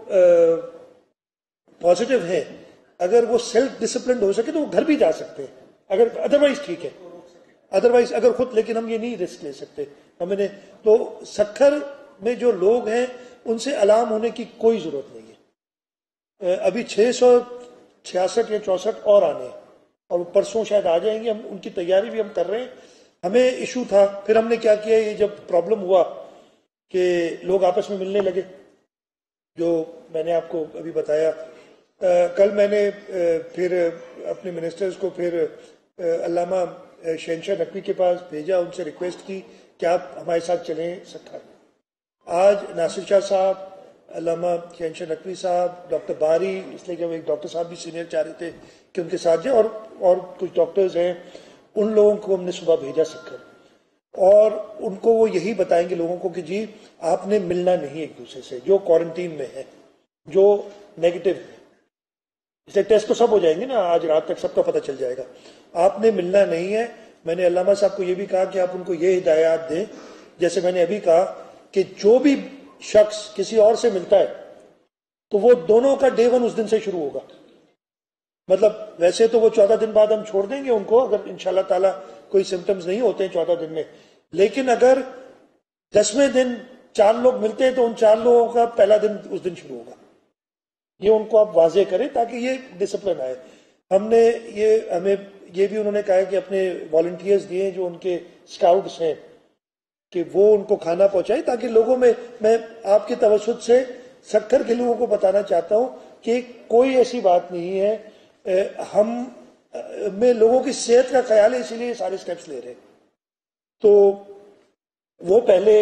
پازیٹیو ہے اگر وہ سیلف ڈسپلنڈ ہو سکے تو وہ گھر بھی جا سکتے ہیں, اگر ادروائز ٹھیک ہے, ادروائز اگر خود, لیکن ہم یہ نہیں رسک لے سکتے. ہم نے تو سکھر میں جو لوگ ہیں ان سے الارم ہونے کی کوئی ضرورت نہیں ہے. ابھی چھ سو چھیاسٹھ یا چونسٹھ اور آنے ہیں, اور پرسوں شاید آ جائیں گے, ہم ان کی تیاری بھی ہم کر رہے ہیں. ہمیں ایشو تھا, پھر ہم نے کیا کیا, یہ جب پرابلم ہوا کہ لوگ آپس میں ملنے لگے, جو میں نے آپ کو ابھی بتایا, کل میں نے پھر اپنے منسٹرز کو پھر علامہ شہنشاہ نقوی کے پاس بھیجا, ان سے ریکویسٹ کی کہ آپ ہمارے ساتھ چلیں سکھر. آج ناصر شاہ صاحب, علامہ شہنشاہ نقوی صاحب, ڈاکٹر باری, اس لیے کہ وہ ایک ڈاکٹر صاحب بھی سینئر چاہ رہے تھے کہ ان کے ساتھ جائیں, اور اور کچھ ڈاکٹرز ہیں, ان لوگوں کو ہم نے صبح بھیجا سکھر, اور ان کو وہ یہی بتائیں گے لوگوں کو کہ جی آپ نے ملنا نہیں ایک دوسرے سے, جو کوارنٹین میں ہے, جو نیگیٹو ہے, اس لیے ٹیسٹ تو سب ہو جائیں گے نا, آج رات تک سب کا پتہ چل جائے گا. آپ نے ملنا نہیں ہے. میں نے علامہ صاحب کو یہ بھی کہا کہ آپ ان کو یہ ہدایات دیں, جیسے میں نے ابھی کہا کہ جو بھی شخص کسی اور سے ملتا ہے تو وہ دونوں کا ڈے ون اس دن سے شروع ہوگا. مطلب ویسے تو وہ چودہ دن بعد ہم چھوڑ دیں گے ان کو, اگر انشاءاللہ تعالیٰ کوئی سمٹمز نہیں ہوتے ہیں چودہ دن میں, لیکن اگر دسویں دن چار لوگ ملتے ہیں تو ان چار لوگوں کا پہلا دن اس دن شروع ہوگا. یہ ان کو آپ واضح کریں تاکہ یہ ڈسپلن آئے. ہم نے یہ, ہمیں یہ بھی انہوں نے کہا کہ اپنے والنٹیئرز دیے جو ان کے اسکاؤٹس ہیں کہ وہ ان کو کھانا پہنچائیں, تاکہ لوگوں میں, میں آپ کے توسط سے سکھر کے لوگوں کو بتانا چاہتا ہوں کہ کوئی ایسی بات نہیں ہے, ہم میں لوگوں کی صحت کا خیال ہے اسی لیے سارے سٹیپس لے رہے ہیں. تو وہ پہلے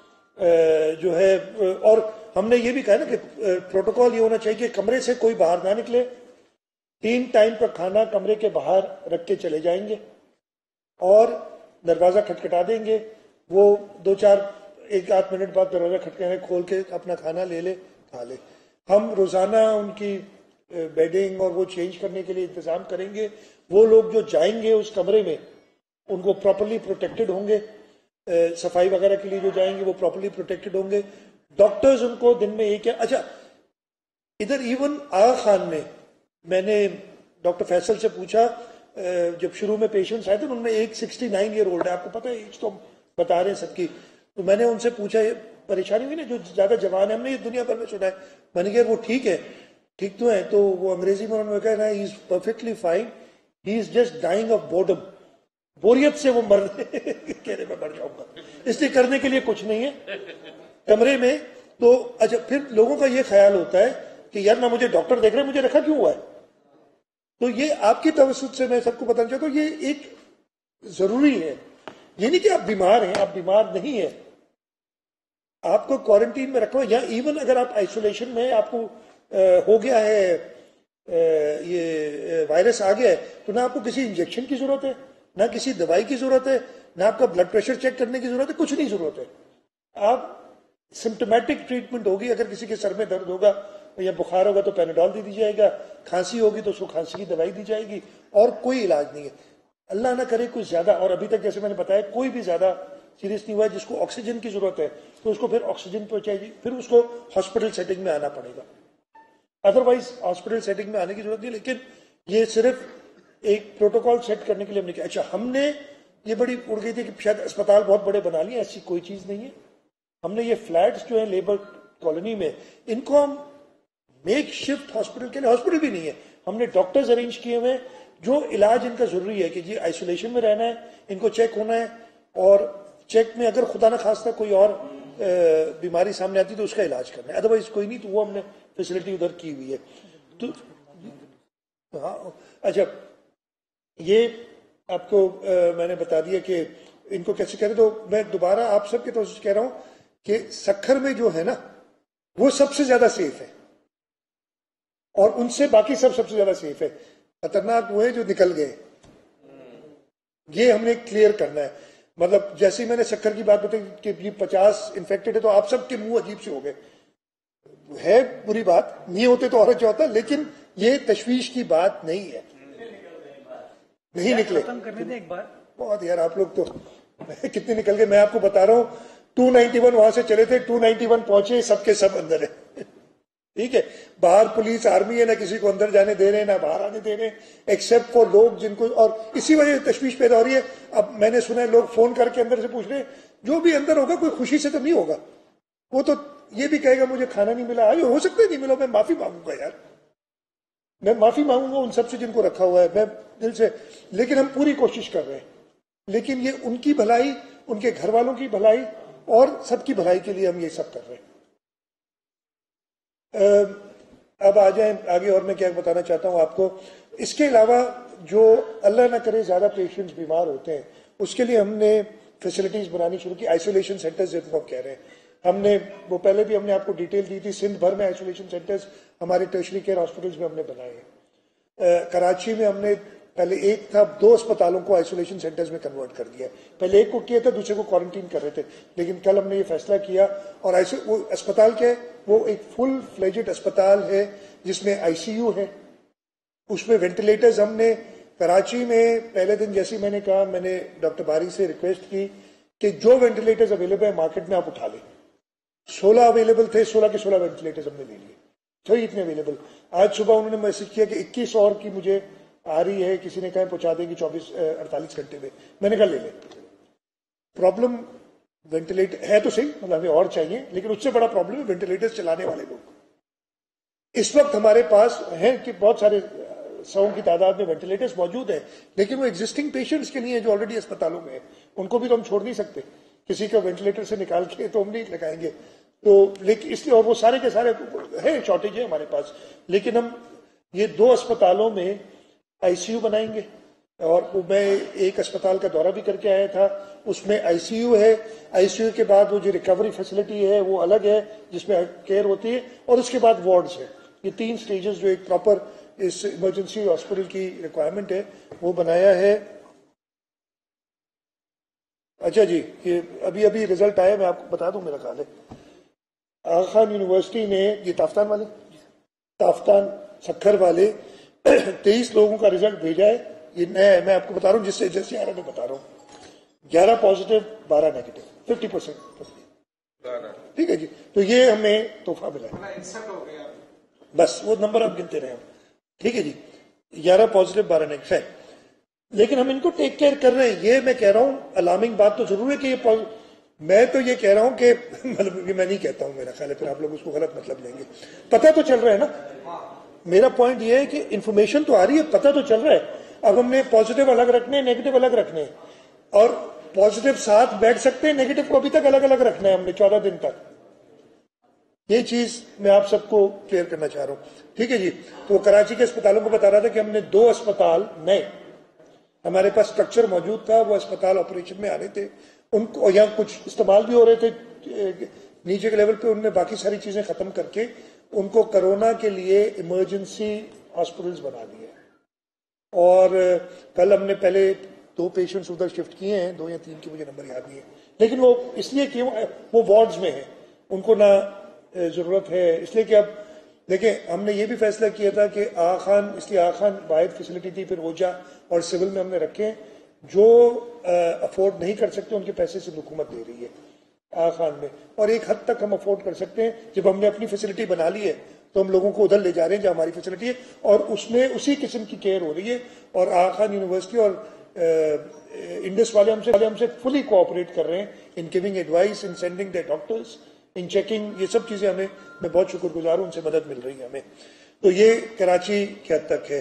جو ہے, اور ہم نے یہ بھی کہا نا کہ پروٹوکول یہ ہونا چاہیے کہ کمرے سے کوئی باہر نہ نکلے, تین ٹائم پر کھانا کمرے کے باہر رکھ کے چلے جائیں گے, اور دروازہ کھٹکھٹا دیں گے, وہ دو چار ایک آدھ منٹ بعد دروازہ کھٹکانے کھول کے اپنا کھانا لے لے, کھا لے. ہم روزانہ ان کی بیڈنگ اور وہ چینج کرنے کے لیے انتظام کریں گے. وہ لوگ جو جائیں گے اس کمرے میں ان کو پراپرلی پروٹیکٹڈ ہوں گے, صفائی وغیرہ کے لیے جو جائیں گے وہ پراپرلی پروٹیکٹڈ ہوں گے. ڈاکٹرز ان کو دن میں ایک ہے. اچھا, ادھر ایون آغا خان میں میں نے ڈاکٹر فیصل سے پوچھا, جب شروع میں پیشنٹس آئے تھے ان میں ایک سکسٹی نائن ایئر اولڈ ہے, آپ کو پتہ ہے ایج تو بتا رہے ہیں سب کی, تو میں نے ان سے پوچھا یہ پریشانی ہوئی نا جو زیادہ جوان ہے, ہم نے یہ دنیا بھر میں سنا ہے, میں نے کہا وہ ٹھیک ہے, ٹھیک تو ہے, تو وہ انگریزی میں انہوں نے کہا he is perfectly fine, he is just dying of boredom. بوریت سے وہ مرنے کہنے میں مر جاؤں گا، اس لیے کرنے کے لیے کچھ نہیں ہے کمرے میں. تو اچھا پھر لوگوں کا یہ خیال ہوتا ہے کہ یار نہ مجھے ڈاکٹر دیکھ رہے، مجھے رکھا کیوں ہوا ہے. تو یہ آپ کی توسط سے میں سب کو بتانا چاہتا ہوں، یہ ایک ضروری ہے. یہ نہیں کہ آپ بیمار ہیں، آپ بیمار نہیں ہیں، آپ کو کوارنٹین میں رکھو، یا ایون اگر آپ آئسولیشن میں آپ کو ہو گیا ہے یہ وائرس آ گیا ہے، تو نہ آپ کو کسی انجیکشن کی ضرورت ہے، نہ کسی دوائی کی ضرورت ہے، نہ آپ کا بلڈ پریشر چیک کرنے کی ضرورت ہے، کچھ نہیں ضرورت ہے. آپ سمپٹومیٹک ٹریٹمنٹ ہوگی، اگر کسی کے سر میں درد ہوگا یا بخار ہوگا تو پیناڈول دے دی جائے گا، کھانسی ہوگی تو اس کو کھانسی کی دوائی دی جائے گی، اور کوئی علاج نہیں ہے. اللہ نہ کرے کوئی زیادہ، اور ابھی تک جیسے میں نے بتایا کوئی بھی زیادہ سیریس نہیں ہوا ہے. جس کو آکسیجن کی ضرورت ہے تو اس کو پھر آکسیجن پہنچائے گی، پھر اس کو ہاسپٹل سیٹنگ میں آنا پڑے گا. ادروائز ہاسپٹل سیٹنگ میں آنے کی ضرورت نہیں. لیکن یہ صرف ایک پروٹوکول سیٹ کرنے کے لیے ہم نے کہا. اچھا ہم نے یہ بڑی اڑ گئی تھی کہ شاید اسپتال بہت بڑے بنا لیے، ایسی کوئی چیز نہیں ہے. ہم نے یہ فلیٹس جو ہیں لیبر کالونی میں، ان کو ہم میک شفٹ ہاسپٹل کے لیے، ہاسپٹل بھی نہیں ہے، ہم نے ڈاکٹرز ارینج کیے ہوئے جو علاج ان کا ضروری ہے کہ جی آئسولیشن میں رہنا ہے، ان کو چیک ہونا ہے، اور چیک میں اگر خدا نہ خواستہ کوئی اور بیماری سامنے آتی تو اس کا علاج کرنا ہے. ادروائز کوئی نہیں. تو وہ ہم نے فیسلٹی ادھر کی ہوئی ہے. تو ہاں اچھا یہ آپ کو میں نے بتا دیا کہ ان کو کیسے کریں. تو میں دوبارہ آپ سب کی طرف سے کہہ رہا ہوں کہ سکھر میں جو ہے نا وہ سب سے زیادہ سیف ہے، اور ان سے باقی سب سب سے زیادہ سیف ہے. خطرناک وہ ہے جو نکل گئے، یہ ہم نے کلیئر کرنا ہے. مطلب جیسے ہی میں نے سکر کی بات بتائی کہ یہ پچاس انفیکٹڈ ہے تو آپ سب کے منہ عجیب سے ہو گئے. ہے بری بات، نہیں ہوتے تو اور اچھا ہوتا، لیکن یہ تشویش کی بات نہیں ہے. نہیں نکلے ایک بار بہت یار آپ لوگ تو کتنے نکل گئے. میں آپ کو بتا رہا ہوں ٹو نائنٹی ون وہاں سے چلے تھے، ٹو نائنٹی ون پہنچے، سب کے سب اندر ہے. ٹھیک ہے، باہر پولیس آرمی ہے، نہ کسی کو اندر جانے دے رہے ہیں نہ باہر آنے دے رہے ہیں، ایکسیپٹ فور لوگ جن کو، اور اسی وجہ سے تشویش پیدا ہو رہی ہے. اب میں نے سنا ہے لوگ فون کر کے اندر سے پوچھ رہے ہیں جو بھی اندر ہوگا کوئی خوشی سے تو نہیں ہوگا، وہ تو یہ بھی کہے گا مجھے کھانا نہیں ملا. آئیے ہو سکتا ہے نہیں ملا، میں معافی مانگوں گا یار، میں معافی مانگوں گا ان سب سے جن کو رکھا ہوا ہے، میں دل سے. لیکن ہم پوری کوشش کر رہے ہیں، لیکن یہ ان کی بھلائی، ان کے گھر والوں کی بھلائی اور سب کی بھلائی کے لیے ہم یہ سب کر رہے ہیں. اب آ جائیں آگے، اور میں کیا بتانا چاہتا ہوں آپ کو. اس کے علاوہ جو اللہ نہ کرے زیادہ پیشنٹس بیمار ہوتے ہیں، اس کے لیے ہم نے فیسلٹیز بنانی شروع کی. آئسولیشن سینٹرز جن کو ہم کہہ رہے ہیں، ہم نے وہ پہلے بھی ہم نے آپ کو ڈیٹیل دی تھی. سندھ بھر میں آئسولیشن سینٹرز ہمارے ٹرشری کیئر ہاسپٹلز میں ہم نے بنائے ہیں. کراچی میں ہم نے پہلے ایک تھا، دو اسپتالوں کو آئسولیشن سینٹرز میں کنورٹ کر دیا. پہلے ایک کو کیا تھا، دوسرے کو کوارنٹین کر رہے تھے، لیکن کل ہم نے یہ فیصلہ کیا. اور ایسے وہ اسپتال کیا ہے، وہ ایک فل فلیجڈ اسپتال ہے جس میں آئی سی یو ہے، اس میں وینٹیلیٹرز. ہم نے کراچی میں پہلے دن جیسے میں نے کہا، میں نے ڈاکٹر باری سے ریکویسٹ کی کہ جو وینٹیلیٹرز اویلیبل ہیں مارکیٹ میں آپ اٹھا لیں. سولہ اویلیبل تھے، سولہ کے سولہ وینٹیلیٹرز ہم نے لے لیے تھے اتنے اویلیبل. آج صبح انہوں نے میسج کیا کہ اکیس اور کی مجھے آ رہی ہے، کسی نے کہا پہنچا دے گی چوبیس اڑتالیس گھنٹے میں. میں نے کہا لے لیں. پرابلم وینٹیلیٹر ہے تو صحیح، مطلب ہمیں اور چاہیے، لیکن اس سے بڑا پرابلم ہے وینٹیلیٹر چلانے والے لوگ. اس وقت ہمارے پاس ہیں کہ بہت سارے سو کی تعداد میں وینٹیلیٹرز موجود ہیں، لیکن وہ ایگزسٹنگ پیشنٹس کے لیے جو آلریڈی اسپتالوں میں ہیں، ان کو بھی تو ہم چھوڑ نہیں سکتے. کسی کا وینٹیلیٹر سے نکال کے تو ہم نہیں لگائیں گے. تو لیکن اس لیے، اور وہ سارے کے سارے ہیں، شارٹیج ہے ہمارے پاس. لیکن ہم یہ دو اسپتالوں میں آئی سی یو بنائیں گے. اور میں ایک اسپتال کا دورہ بھی کر کے آیا تھا، اس میں آئی سی یو ہے. آئی سی یو کے بعد وہ جو ریکوری فیسلٹی ہے وہ الگ ہے جس میں کیئر ہوتی ہے، اور اس کے بعد وارڈز ہے. یہ تین سٹیجز جو ایک پراپر اس ایمرجنسی ہاسپٹل کی ریکوائرمنٹ ہے وہ بنایا ہے. اچھا جی، یہ ابھی ابھی رزلٹ آیا، میں آپ کو بتا دوں میرا خیال ہے. آغا خان یونیورسٹی نے، یہ تافتان والے، تافتان سکھر والے تیئیس لوگوں کا رزلٹ بھیجا ہے. یہ نیا ہے، میں آپ کو بتا رہا ہوں جس سے جیسے آ رہا میں بتا رہا ہوں. گیارہ پازیٹیو، بارہ نیگیٹو، ففٹی پرسینٹ. ٹھیک ہے جی. تو یہ ہمیں تحفہ ملا ہے، بس وہ نمبر آپ گنتے رہے. ٹھیک ہے جی، گیارہ پازیٹیو، بارہ نیگیٹو ہے، لیکن ہم ان کو ٹیک کیئر کر رہے ہیں. یہ میں کہہ رہا ہوں الارمنگ بات تو ضرور ہے کہ یہ، میں تو یہ کہہ رہا ہوں کہ مطلب میں نہیں کہتا ہوں، میرا خیال ہے پھر آپ لوگ اس کو غلط مطلب لیں گے. پتہ تو چل رہا ہے نا، میرا پوائنٹ یہ ہے کہ انفارمیشن تو آ رہی ہے، پتہ تو چل رہا ہے. اب ہم نے پازیٹیو الگ رکھنے ہیں، نیگیٹو الگ رکھنے ہیں، اور پازیٹیو ساتھ بیٹھ سکتے ہیں، نیگیٹو کو ابھی تک الگ الگ رکھنا ہے ہم نے چودہ دن تک. یہ چیز میں آپ سب کو کلیئر کرنا چاہ رہا ہوں. ٹھیک ہے جی. تو کراچی کے اسپتالوں کو بتا رہا تھا کہ ہم نے دو اسپتال نئے ہمارے پاس اسٹرکچر موجود تھا، وہ اسپتال آپریشن میں آ رہے تھے، ان کو یہاں کچھ استعمال بھی ہو رہے تھے نیچے کے لیول پہ، ان نے باقی ساری چیزیں ختم کر کے ان کو کرونا کے لیے ایمرجنسی ہاسپٹلز بنا دیے. اور کل ہم نے پہلے دو پیشنٹس ادھر شفٹ کیے ہیں، دو یا تین کی مجھے نمبر یاد نہیں ہے، لیکن وہ اس لیے کہ وہ وارڈز میں ہیں، ان کو نہ ضرورت ہے، اس لیے کہ اب دیکھیں ہم نے یہ بھی فیصلہ کیا تھا کہ آغا خان، اس لیے آغا خان واحد فیسلٹی تھی، پھر اوجا اور سول میں ہم نے رکھے ہیں. جو افورڈ نہیں کر سکتے ان کے پیسے سے حکومت دے رہی ہے آغا خان میں، اور ایک حد تک ہم افورڈ کر سکتے ہیں. جب ہم نے اپنی فیسلٹی بنا لی ہے تو ہم لوگوں کو ادھر لے جا رہے ہیں جہاں ہماری فیسلٹی ہے، اور اس میں اسی قسم کی کیئر ہو رہی ہے. اور آغا خان یونیورسٹی اور انڈس والے ہم سے ہم سے فلی کوآپریٹ کر رہے ہیں in giving advice, in sending the doctors, in checking. یہ سب چیزیں ہمیں، میں بہت شکر گزار ہوں، ان سے مدد مل رہی ہے ہمیں. تو یہ کراچی کے حد تک ہے.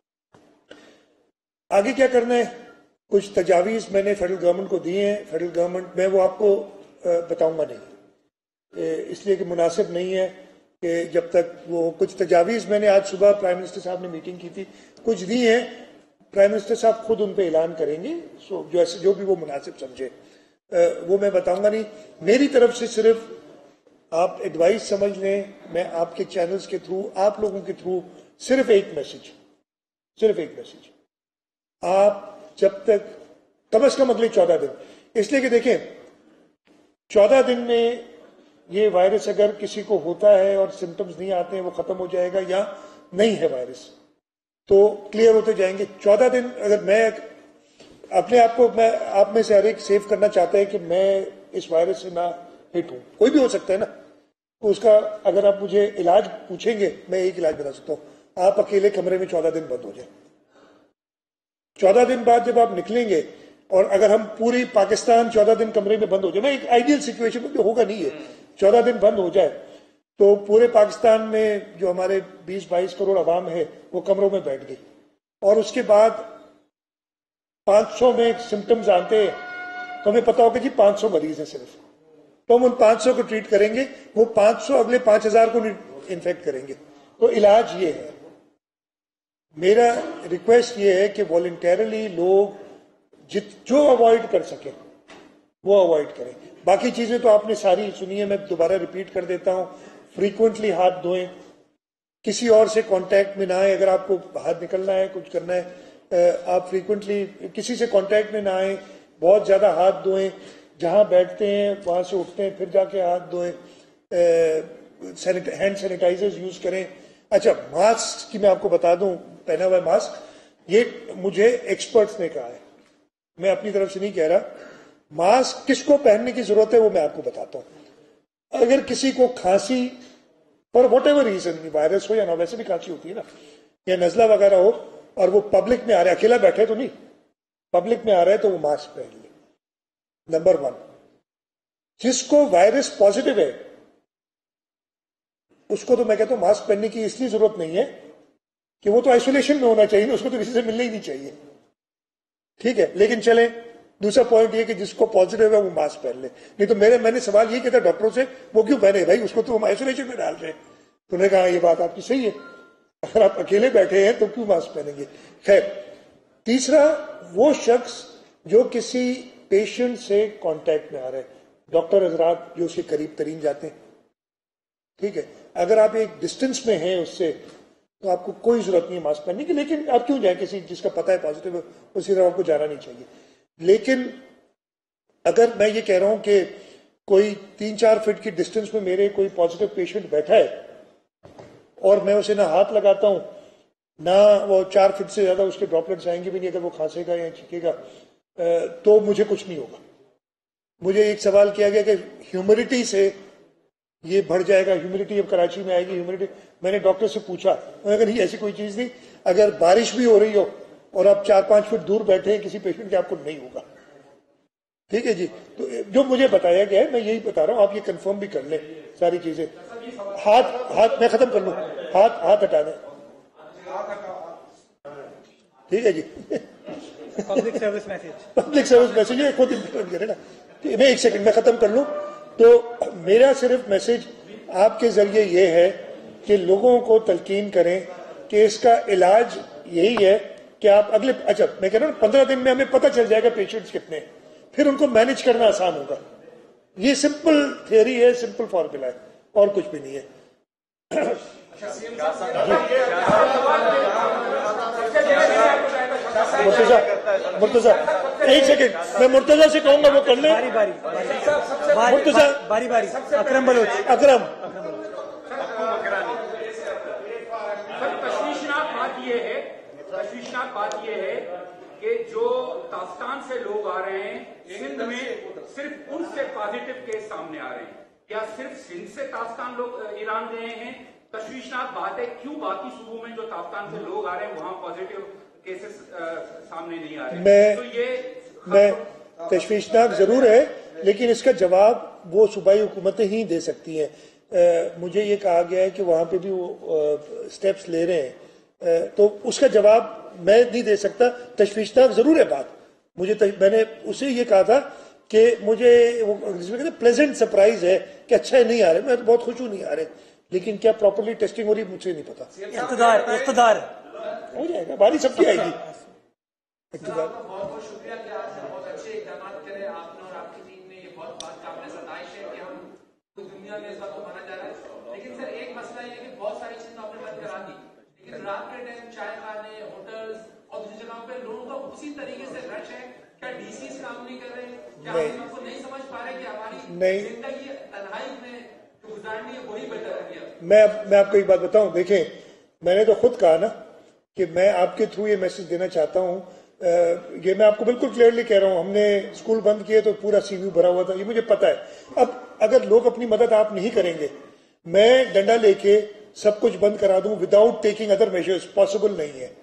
آگے کیا کرنا ہے؟ کچھ تجاویز میں نے فیڈرل گورنمنٹ کو دی ہیں. فیڈرل گورنمنٹ، میں وہ آپ کو بتاؤں گا نہیں، اس لیے کہ مناسب نہیں ہے کہ جب تک وہ کچھ تجاویز میں نے آج صبح پرائم منسٹر صاحب نے میٹنگ کی تھی، کچھ دی ہیں، پرائم منسٹر صاحب خود ان پہ اعلان کریں گے، سو جو ایسے جو بھی وہ مناسب سمجھے وہ میں بتاؤں گا نہیں. میری طرف سے صرف آپ ایڈوائس سمجھ لیں، میں آپ کے چینلز کے تھرو، آپ لوگوں کے تھرو صرف ایک میسج صرف ایک میسج آپ جب تک کم از کم اگلے چودہ دن، اس لیے کہ دیکھیں چودہ دن میں یہ وائرس اگر کسی کو ہوتا ہے اور سمٹمز نہیں آتے ہیں، وہ ختم ہو جائے گا، یا نہیں ہے وائرس تو کلیئر ہوتے جائیں گے. چودہ دن اگر میں اپنے آپ کو، میں آپ میں سے ہر ایک سیو کرنا چاہتا ہے کہ میں اس وائرس سے نہ ہٹ ہوں. کوئی بھی ہو سکتا ہے نا، تو اس کا اگر آپ مجھے علاج پوچھیں گے، میں ایک علاج بتا سکتا ہوں، آپ اکیلے کمرے میں چودہ دن بند ہو جائیں. چودہ دن بعد جب آپ نکلیں گے، اور اگر ہم پوری پاکستان چودہ دن کمرے میں بند ہو جائے، میں ایک آئیڈیل سچویشن میں، جو ہوگا نہیں ہے، چودہ دن بند ہو جائے تو پورے پاکستان میں جو ہمارے بیس بائیس کروڑ عوام ہے وہ کمروں میں بیٹھ گئی، اور اس کے بعد پانچ سو میں سمٹمز آتے ہیں تو ہمیں پتا ہوگا جی پانچ سو مریض ہیں صرف، تو ہم ان پانچ سو کو ٹریٹ کریں گے، وہ پانچ سو اگلے پانچ ہزار کو انفیکٹ کریں گے. تو علاج یہ ہے. میرا ریکویسٹ یہ ہے کہ والنٹیرلی لوگ جت جو اوائڈ کر سکیں وہ اوائڈ کریں. باقی چیزیں تو آپ نے ساری سنی ہے، میں دوبارہ ریپیٹ کر دیتا ہوں. فریکوینٹلی ہاتھ دھوئیں، کسی اور سے کانٹیکٹ میں نہ آئیں. اگر آپ کو باہر نکلنا ہے، کچھ کرنا ہے، آپ فریکوینٹلی کسی سے کانٹیکٹ میں نہ آئیں. بہت زیادہ ہاتھ دھوئیں، جہاں بیٹھتے ہیں وہاں سے اٹھتے ہیں پھر جا کے ہاتھ دھوئیں. ہینڈ سینیٹائزر یوز کریں. اچھا، ماسک کی میں آپ کو بتا دوں، پہنا ہوا ماسک یہ مجھے ایکسپرٹس نے کہا ہے، میں اپنی طرف سے نہیں کہہ رہا. ماسک کس کو پہننے کی ضرورت ہے وہ میں آپ کو بتاتا ہوں. اگر کسی کو کھانسی for whatever reason, virus ہو یا نہ، ویسے بھی کھانسی ہوتی ہے نا، یا نزلہ وغیرہ ہو، اور وہ پبلک میں آ رہا ہے، اکیلا بیٹھے تو نہیں، پبلک میں آ رہا ہے تو وہ ماسک پہن لے. Number one. جس کو وائرس پازیٹو ہے اس کو تو میں کہتا ہوں ماسک پہننے کی اس لیے ضرورت نہیں ہے کہ وہ تو آئسولیشن میں ہونا چاہیے، اس کو تو کسی سے ملنا ہی نہیں چاہیے. ٹھیک ہے، لیکن چلیں دوسرا پوائنٹ یہ کہ جس کو پازیٹو ہے وہ ماسک پہن لے. نہیں تو میرے میں نے سوال یہ کیا تھا ڈاکٹروں سے، وہ کیوں پہنے بھائی، اس کو تو ہم آئسولیشن میں ڈال رہے ہیں. تو انہوں نے کہا یہ بات آپ کی صحیح ہے، اگر آپ اکیلے بیٹھے ہیں تو کیوں ماسک پہنیں گے. خیر، تیسرا، وہ شخص جو کسی پیشنٹ سے کانٹیکٹ میں آ رہا ہے، ڈاکٹر حضرات جو اس کے قریب ترین جاتے ہیں، ٹھیک ہے، اگر آپ ایک ڈسٹینس میں ہیں اس سے تو آپ کو کوئی ضرورت نہیں ہے ماسک پہننے کی. لیکن آپ کیوں جائیں کسی جس کا پتہ ہے پازیٹو ہے، اسی طرح آپ کو جانا نہیں چاہیے. لیکن اگر میں یہ کہہ رہا ہوں کہ کوئی تین چار فٹ کی ڈسٹینس میں میرے کوئی پازیٹو پیشنٹ بیٹھا ہے اور میں اسے نہ ہاتھ لگاتا ہوں نہ وہ چار فٹ سے زیادہ اس کے ڈراپلٹس آئیں گے بھی نہیں اگر وہ کھانسے گا یا چھینکے گا, تو مجھے کچھ نہیں ہوگا. مجھے ایک سوال کیا گیا کہ ہیومیڈیٹی سے یہ بڑھ جائے گا, ہیومیڈیٹی اب کراچی میں آئے گی ہیومیڈیٹی. میں نے ڈاکٹر سے پوچھا, میں نے کہا نہیں ایسی کوئی چیز نہیں, اگر بارش بھی ہو رہی ہو اور آپ چار پانچ فٹ دور بیٹھے ہیں کسی پیشنٹ کے آپ کو نہیں ہوگا. ٹھیک ہے جی, تو جو مجھے بتایا گیا ہے میں یہی بتا رہا ہوں, آپ یہ کنفرم بھی کر لیں ساری چیزیں. ہاتھ ہاتھ میں ختم کر لوں, ہاتھ ہاتھ ہٹا دیں. ٹھیک ہے جی. Public service message public service message ہے, خود امپلیمنٹ کرے نا. میں ایک سیکنڈ میں ختم کر لوں. تو میرا صرف میسج آپ کے ذریعے یہ ہے کہ لوگوں کو تلقین کریں کہ اس کا علاج یہی ہے کہ آپ اگلے, اچھا میں کہہ رہا ہوں پندرہ دن میں ہمیں پتہ چل جائے گا پیشنٹس کتنے ہیں, پھر ان کو مینج کرنا آسان ہوگا. یہ سمپل تھیوری ہے, سمپل فارمولا ہے, اور کچھ بھی نہیں ہے. مرتضی مرتضی ایک سیکنڈ میں مرتضی سے کہوں گا وہ کر لیں. باری باری مرتضی باری باری اکرم بلوچ. اکرم تشویشناک بات یہ ہے تشویشناک بات یہ ہے کہ جو تاجکستان سے لوگ آ رہے ہیں سندھ میں, صرف ان سے پازیٹو کیس سامنے آ رہے ہیں. کیا صرف سندھ سے تاجکستان لوگ ایران گئے ہیں؟ تشویشناک بات ہے, کیوں باقی صوبوں میں جو تاجکستان سے لوگ آ رہے ہیں وہاں پازیٹو کیسز سامنے نہیں آ رہے؟ میں تو یہ میں تشویشناک ضرور ہے, لیکن اس کا جواب وہ صوبائی حکومتیں ہی دے سکتی ہیں. مجھے یہ کہا گیا ہے کہ وہاں پہ بھی وہ اسٹیپس لے رہے ہیں, تو اس کا جواب میں نہیں دے سکتا. تشویشناک ضرور ہے بات. مجھے میں نے اسے یہ کہا تھا کہ مجھے پلیزنٹ سرپرائز ہے کہ اچھا نہیں آ رہے, میں بہت خوش ہوں نہیں آ رہے, لیکن کیا پراپرلی ٹیسٹنگ ہو رہی مجھے نہیں پتا. اقتدار اقتدار ہو جائے گا, باری سب کی آئے گی. اقتدار بہت بہت شکریہ کہ آج بہت اچھے اقدامات کرے آپ نے اور آپ کی ٹیم نے. یہ بہت بات قابل ستائش ہے کہ ہم پوری دنیا میں اس بات کو مانا جا رہا ہے. لیکن سر ایک مسئلہ یہ ہے کہ بہت ساری چیزیں آپ نے بند کرا دی, لیکن رات کے ٹائم چائے خانے, ہوٹلز اور دوسری جگہوں پہ لوگوں کا اسی طریقے سے رش ہے. کیا ڈی سیز کام نہیں کر رہے؟ کیا ہم ان کو نہیں سمجھ پا رہے کہ ہماری زندگی تنہائی میں جو گزارنی ہے وہی بہتر ہے؟ میں میں آپ کو ایک بات بتاؤں, دیکھیں میں نے تو خود کہا نا کہ میں آپ کے تھرو یہ میسج دینا چاہتا ہوں. یہ میں آپ کو بالکل کلیئرلی کہہ رہا ہوں, ہم نے اسکول بند کیے تو پورا سی ویو بھرا ہوا تھا, یہ مجھے پتا ہے. اب اگر لوگ اپنی مدد آپ نہیں کریں گے, میں ڈنڈا لے کے سب کچھ بند کرا دوں without taking other measures, possible نہیں ہے.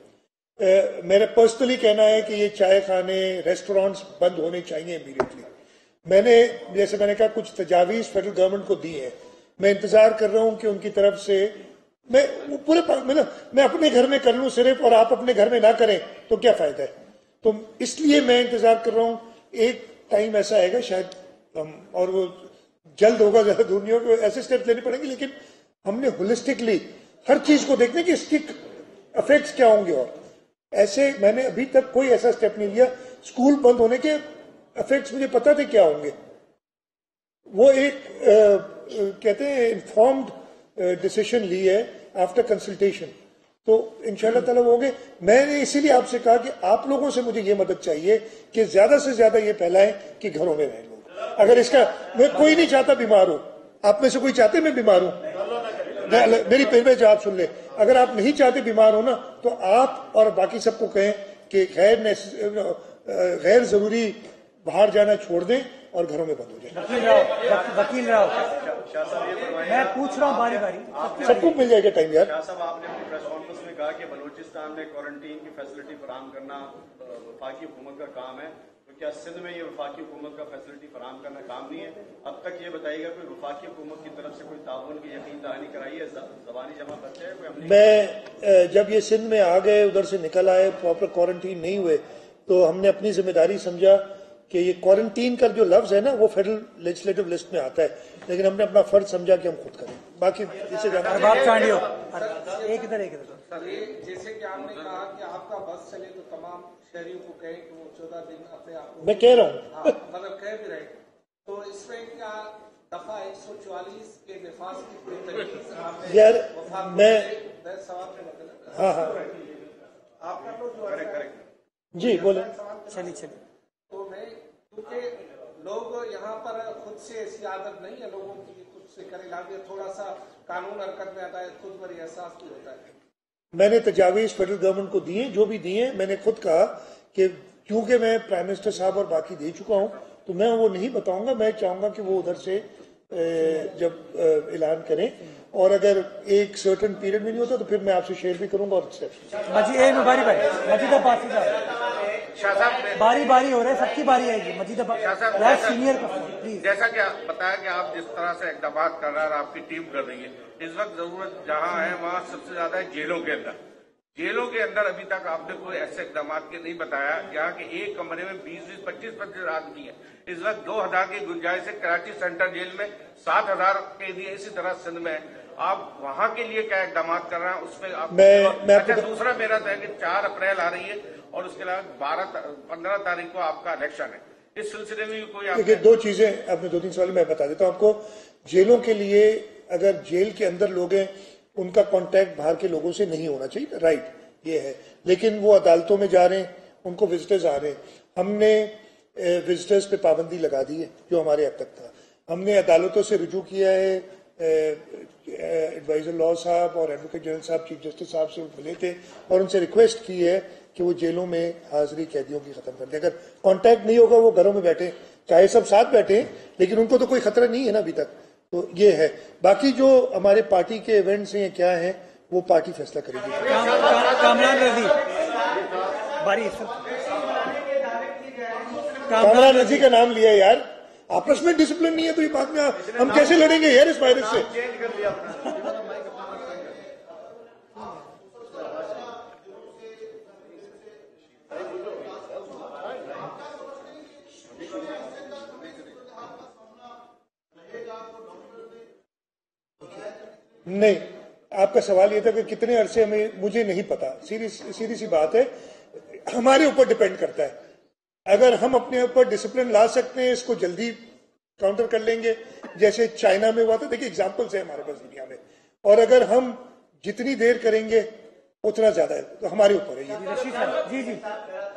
میرا پرسنلی کہنا ہے کہ یہ چائے خانے, ریسٹورانٹس بند ہونے چاہیے امیڈیٹلی. میں نے جیسے میں نے کہا کچھ تجاویز فیڈرل گورنمنٹ کو دی ہے, میں انتظار کر رہا ہوں کہ ان کی طرف سے میں پورے میں اپنے گھر میں کر لوں صرف, اور آپ اپنے گھر میں نہ کریں تو کیا فائدہ ہے. تو اس لیے میں انتظار کر رہا ہوں. ایک ٹائم ایسا آئے گا شاید, اور وہ جلد ہوگا, زیادہ دور نہیں ہوگا, ایسے اسٹیپ لینے پڑیں گے, لیکن ہم نے ہولسٹکلی ہر چیز کو دیکھنے کہ اس کی افیکٹس کیا ہوں گے. اور ایسے میں نے ابھی تک کوئی ایسا اسٹیپ نہیں لیا. اسکول بند ہونے کے افیکٹس مجھے پتا تھے کیا ہوں گے. وہ ایک کہتے ہیں انفارمڈ ڈیسیشن لی ہے آفٹر کنسلٹیشن, تو ان شاء اللہ تعالیٰ وہ ہوں گے. میں نے اسی لیے آپ سے کہا کہ آپ لوگوں سے مجھے یہ مدد چاہیے کہ زیادہ سے زیادہ یہ پھیلائیں کہ گھروں میں رہیں لوگ. اگر اس کا میں کوئی نہیں چاہتا بیمار ہو, آپ میں سے کوئی چاہتے میں بیمار ہوں؟ میری پہلے جواب سن لیں. اگر آپ نہیں چاہتے بیمار ہونا تو آپ اور باقی سب کو کہیں کہ غیر غیر ضروری باہر جانا چھوڑ دیں اور گھروں میں بند ہو جائیں. وکیل راؤ وکیل راؤ میں پوچھ رہا ہوں باری باری, سب کو مل جائے گا ٹائم یار. شاہ صاحب آپ نے اپنی پریس کانفرنس میں کہا کہ بلوچستان میں کوارنٹین کی فیسلٹی فراہم کرنا وفاقی حکومت کا کام ہے, تو کیا سندھ میں یہ وفاقی حکومت کا فیسلٹی فراہم کرنا کام نہیں ہے؟ اب تک یہ بتائیے گا کوئی وفاقی حکومت کی طرف سے کوئی تعاون کی یقین دہانی کرائی ہے؟ زبانی جمع بچہ ہے کوئی؟ میں جب یہ سندھ میں آ گئے, ادھر سے نکل آئے, پراپر کوارنٹین نہیں ہوئے, تو ہم نے اپنی ذمہ داری سمجھا کہ یہ کوارنٹین کا جو لفظ ہے نا وہ فیڈرل لیجسلیٹو لسٹ میں آتا ہے, لیکن ہم نے اپنا فرض سمجھا کہ ہم خود کریں. باقی اسے جانا بات چانڈیو ایک ادھر ایک ادھر. جیسے کہ آپ نے کہا کہ آپ کا بس چلے تو تمام شہریوں کو کہیں کہ وہ چودہ دن اپنے آپ کو, میں کہہ رہا ہوں مطلب کہہ بھی رہے, تو اس میں کیا دفعہ ایک سو چوالیس کے نفاذ کی تجویز یار میں سوال میں مطلب ہاں ہاں آپ کا تو جو جی بولیں. چلیے چلیے. تو میں کیونکہ لوگ یہاں پر خود سے ایسی عادت نہیں ہے لوگوں کی خود سے کرے لا کے تھوڑا سا قانون حرکت میں آتا ہے, خود پر احساس بھی ہوتا ہے. میں نے تجاویز فیڈرل گورنمنٹ کو دیے, جو بھی دیے میں نے خود کہا کہ کیونکہ میں پرائم منسٹر صاحب اور باقی دے چکا ہوں تو میں وہ نہیں بتاؤں گا. میں چاہوں گا کہ وہ ادھر سے جب اعلان کریں, اور اگر ایک سرٹن پیریڈ میں نہیں ہوتا تو پھر میں آپ سے شیئر بھی کروں گا. اور مجید باری باری مجید عباسی صاحب باری باری ہو رہا ہے, سب کی باری آئے گی. Majid Abbasi senior please. جیسا کہ بتایا کہ آپ جس طرح سے اقدامات کر رہے ہیں اور آپ کی ٹیم کر رہی ہے, اس وقت ضرورت جہاں ہے وہاں سب سے زیادہ ہے جیلوں کے اندر. जेलों के अंदर अभी तक आपने कोई ऐसे इकदाम के नहीं बताया जहाँ के एक कमरे में बीस बीस पच्चीस पच्चीस आदमी है। इस वक्त दो हजार की गुंजाइश है कराची सेंट्रल जेल में, सात हजार कैदी है, इसी तरह सिंध में। आप वहाँ के लिए क्या इकदाम कर रहे हैं उस पर आप मैं, मैं अच्छा, दूसरा मेरा तो है कि चार अप्रैल आ रही है और उसके अलावा बारह पंद्रह तारीख को आपका इलेक्शन है, इस सिलसिले में भी कोई देखिए दो चीजें आपने दो तीन सवाल मैं बता देता हूँ आपको। जेलों के लिए अगर जेल के अंदर लोग हैं उनका कांटेक्ट बाहर के लोगों से नहीं होना चाहिए, राइट, ये है। लेकिन वो अदालतों में जा रहे हैं, उनको विजिटर्स आ रहे हैं। हमने विजिटर्स पे पाबंदी लगा दी है जो हमारे अब तक था। हमने अदालतों से रुजू किया है, एडवाइजर लॉ साहब और एडवोकेट जनरल साहब चीफ जस्टिस साहब से मिले थे और उनसे रिक्वेस्ट की है कि वो जेलों में हाजिरी कैदियों की खत्म कर दे। अगर कांटेक्ट नहीं होगा वो घरों में बैठे, चाहे सब साथ बैठे, लेकिन उनको तो कोई खतरा नहीं है ना अभी तक। तो ये है। बाकी जो हमारे पार्टी के इवेंट्स हैं क्या हैं वो पार्टी फैसला करेगी। कामरान रजी बारी कामरान रजी का नाम लिया यार, आपस में डिसिप्लिन नहीं है तो ये बात में हम कैसे लड़ेंगे यार इस वायरस से। नहीं, आपका सवाल ये था कि कितने अरसे हमें, मुझे नहीं पता। सीधी सीधी सी बात है, हमारे ऊपर डिपेंड करता है। अगर हम अपने ऊपर डिसिप्लिन ला सकते हैं, इसको जल्दी काउंटर कर लेंगे जैसे चाइना में हुआ था। देखिए एग्जांपल्स है हमारे पास दुनिया में, और अगर हम जितनी देर करेंगे उतना ज्यादा है, तो हमारे ऊपर है ये। जी जी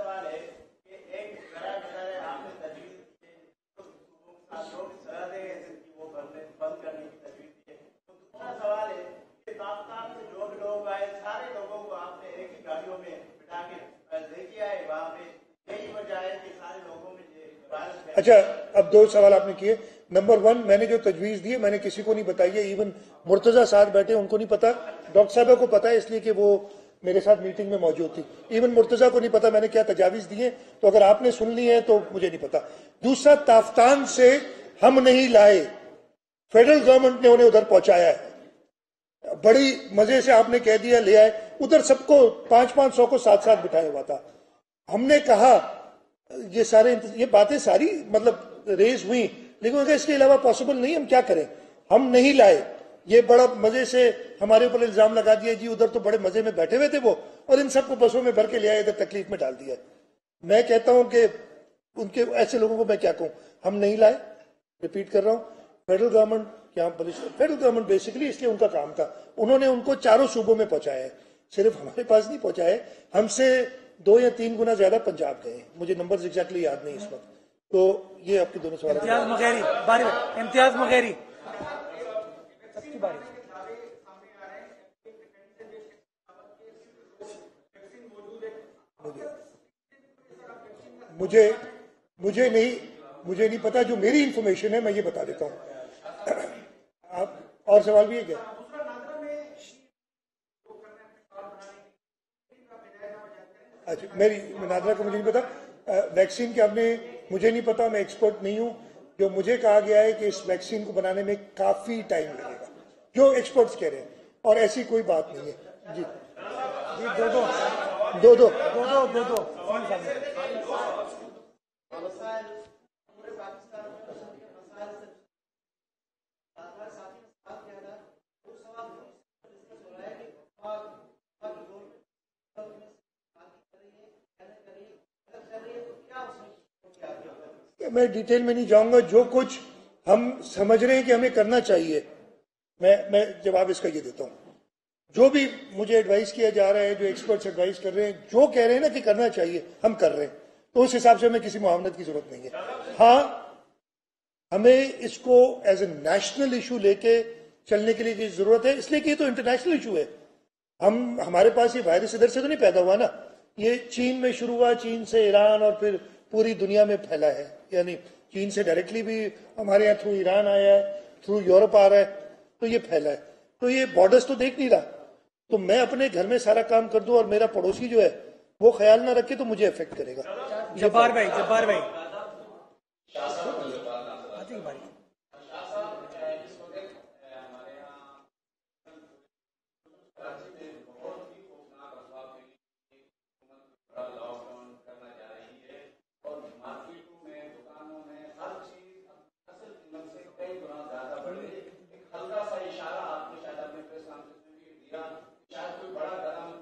अच्छा, अब दो सवाल आपने किए। नंबर वन, मैंने जो तजवीज दी है मैंने किसी को नहीं बताई है। इवन मुर्तजा साथ बैठे उनको नहीं पता, डॉक्टर साहब को पता है इसलिए कि वो मेरे साथ मीटिंग में मौजूद थी। इवन मुर्तजा को नहीं पता मैंने क्या तजावीज दी है, तो अगर आपने सुन ली है तो मुझे नहीं पता। दूसरा, ताफ्तान से हम नहीं लाए, फेडरल गवर्नमेंट ने उन्हें उधर पहुंचाया है। बड़ी मजे से आपने कह दिया ले आए, उधर सबको पांच पांच सौ को साथ साथ बिठाया हुआ था। हमने कहा ये सारे ये बातें सारी मतलब रेज हुई, लेकिन अगर इसके अलावा पॉसिबल नहीं, हम क्या करें, हम नहीं लाए। ये बड़ा मजे से हमारे ऊपर इल्जाम लगा दिया जी उधर तो बड़े मजे में बैठे हुए थे वो, और इन सबको बसों में भर के ले आए, इधर तकलीफ में डाल दिया। मैं कहता हूं कि उनके ऐसे लोगों को मैं क्या कहूं, हम नहीं लाए। रिपीट कर रहा हूं, फेडरल गवर्नमेंट क्या फेडरल गवर्नमेंट बेसिकली इसलिए उनका काम था, उन्होंने उनको चारों सूबों में पहुंचाया है, सिर्फ हमारे पास नहीं पहुंचाया। हमसे दो या तीन गुना ज्यादा पंजाब गए, मुझे नंबर्स एग्जैक्टली याद नहीं इस वक्त। तो ये आपके दोनों सवाल। इम्तियाज मगेरी बारी इम्तियाज मगेरी सबकी बारी। मुझे मुझे नहीं मुझे नहीं पता, जो मेरी इंफॉर्मेशन है मैं ये बता देता हूं। आप और सवाल भी है क्या? अच्छा, मेरी नादरा को मुझे नहीं पता। वैक्सीन के आपने, मुझे नहीं पता, मैं एक्सपर्ट नहीं हूं। जो मुझे कहा गया है कि इस वैक्सीन को बनाने में काफी टाइम लगेगा, जो एक्सपर्ट्स कह रहे हैं, और ऐसी कोई बात नहीं है। जी जी दो दो दो दो दो दो दो दो मैं डिटेल में नहीं जाऊंगा। जो कुछ हम समझ रहे हैं कि हमें करना चाहिए, मैं मैं जवाब इसका ये देता हूं। जो भी मुझे एडवाइस किया जा रहा है, जो एक्सपर्ट्स एडवाइस कर रहे हैं, जो कह रहे हैं ना कि करना चाहिए, हम कर रहे हैं, तो उस हिसाब से हमें किसी मुआवनत की जरूरत नहीं है। हाँ, हमें इसको एज ए नेशनल इशू लेके चलने के लिए की जरूरत है, इसलिए कि ये तो इंटरनेशनल इशू है। हम हमारे पास ये वायरस इधर से तो नहीं पैदा हुआ ना, ये चीन में शुरू हुआ, चीन से ईरान और फिर पूरी दुनिया में फैला है। यानी चीन से डायरेक्टली भी हमारे यहाँ थ्रू ईरान आया है, थ्रू यूरोप आ रहा है, तो ये फैला है। तो ये बॉर्डर्स तो देख नहीं रहा, तो मैं अपने घर में सारा काम कर दूं और मेरा पड़ोसी जो है वो ख्याल ना रखे तो मुझे अफेक्ट करेगा। जब्बार भाई जब्बार भाई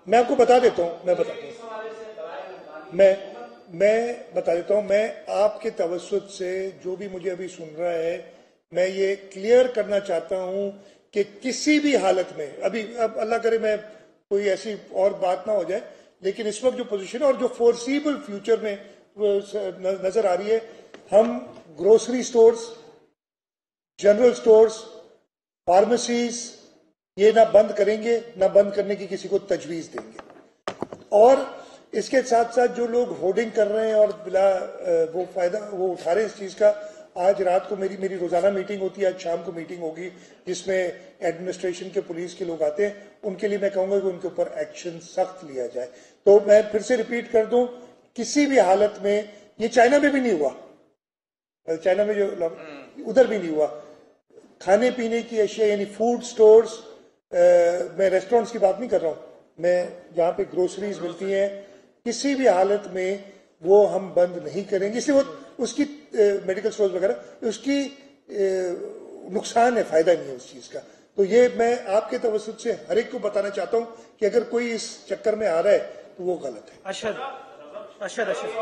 میں آپ کو بتا دیتا ہوں میں بتاتا ہوں میں میں بتا دیتا ہوں میں آپ کے توسط سے جو بھی مجھے ابھی سن رہا ہے میں یہ کلیئر کرنا چاہتا ہوں کہ کسی بھی حالت میں ابھی اب اللہ کرے میں کوئی ایسی اور بات نہ ہو جائے لیکن اس وقت جو پوزیشن ہے اور جو فورسیبل فیوچر میں نظر آ رہی ہے ہم grocery stores general stores pharmacies یہ نہ بند کریں گے نہ بند کرنے کی کسی کو تجویز دیں گے اور اس کے ساتھ ساتھ جو لوگ ہوڈنگ کر رہے ہیں اور بلا وہ فائدہ وہ اٹھا رہے ہیں اس چیز کا آج رات کو میری میری روزانہ میٹنگ ہوتی ہے آج شام کو میٹنگ ہوگی جس میں ایڈمنسٹریشن کے پولیس کے لوگ آتے ہیں ان کے لیے میں کہوں گا کہ ان کے اوپر ایکشن سخت لیا جائے تو میں پھر سے ریپیٹ کر دوں کسی بھی حالت میں یہ چائنا میں بھی نہیں ہوا چائنا میں جو ادھر بھی نہیں ہوا کھانے پینے کی اشیاء یعنی فوڈ سٹورز میں ریسٹورینٹس کی بات نہیں کر رہا ہوں میں جہاں پہ گروسریز ملتی ہیں کسی بھی حالت میں وہ ہم بند نہیں کریں گے اس لیے وہ اس کی میڈیکل سٹورز وغیرہ اس کی نقصان ہے فائدہ نہیں ہے اس چیز کا تو یہ میں آپ کے توسط سے ہر ایک کو بتانا چاہتا ہوں کہ اگر کوئی اس چکر میں آ رہا ہے تو وہ غلط ہے اشد اشد اشد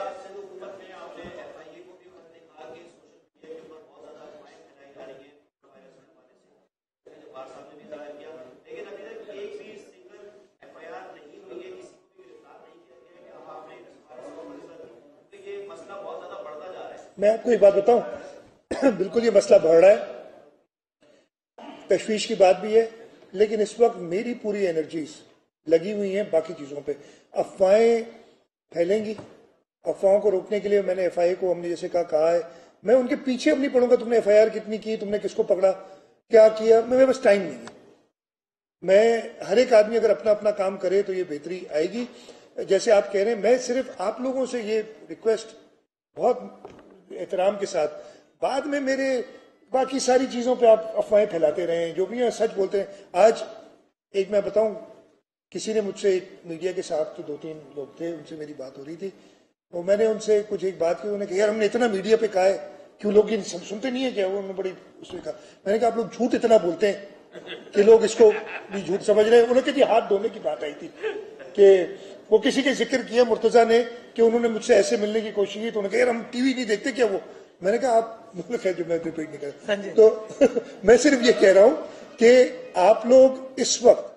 میں آپ کو ایک بات بتاؤں بالکل یہ مسئلہ بڑھ رہا ہے تشویش کی بات بھی ہے لیکن اس وقت میری پوری انرجیز لگی ہوئی ہیں باقی چیزوں پہ افواہیں پھیلیں گی افواہوں کو روکنے کے لیے میں نے ایف آئی اے کو ہم نے جیسے کہا کہا ہے میں ان کے پیچھے اب نہیں پڑھوں گا تم نے ایف آئی آر کتنی کی تم نے کس کو پکڑا کیا کیا میں بس ٹائم نہیں ہے میں ہر ایک آدمی اگر اپنا اپنا کام کرے تو یہ بہتری آئے گی جیسے آپ کہہ رہے ہیں میں صرف آپ لوگوں سے یہ ریکویسٹ بہت احترام کے ساتھ بعد میں میرے باقی ساری چیزوں پہ آپ افواہیں پھیلاتے رہے ہیں جو بھی سچ بولتے ہیں آج ایک میں بتاؤں کسی نے مجھ سے ایک میڈیا کے ساتھ تو دو تین لوگ تھے ان سے میری بات ہو رہی تھی اور میں نے ان سے کچھ ایک بات کی انہوں نے کہا یار ہم نے اتنا میڈیا پہ کہا ہے کیوں لوگ یہ سنتے نہیں ہیں کیا انہوں نے بڑی اس میں کہا میں نے کہا آپ لوگ جھوٹ اتنا بولتے ہیں کہ لوگ اس کو بھی جھوٹ سمجھ رہے ہیں انہوں نے کہا ہاتھ دھونے کی بات آئی تھی کہ وہ کسی کے ذکر کیا مرتضیٰ نے کہ انہوں نے مجھ سے ایسے ملنے کی کوشش کی تو انہوں نے کہا یار ہم ٹی وی نہیں دیکھتے کیا وہ میں نے کہا آپ مطلب ہے جو میں ریپیٹ نہیں کر تو میں صرف یہ کہہ رہا ہوں کہ آپ لوگ اس وقت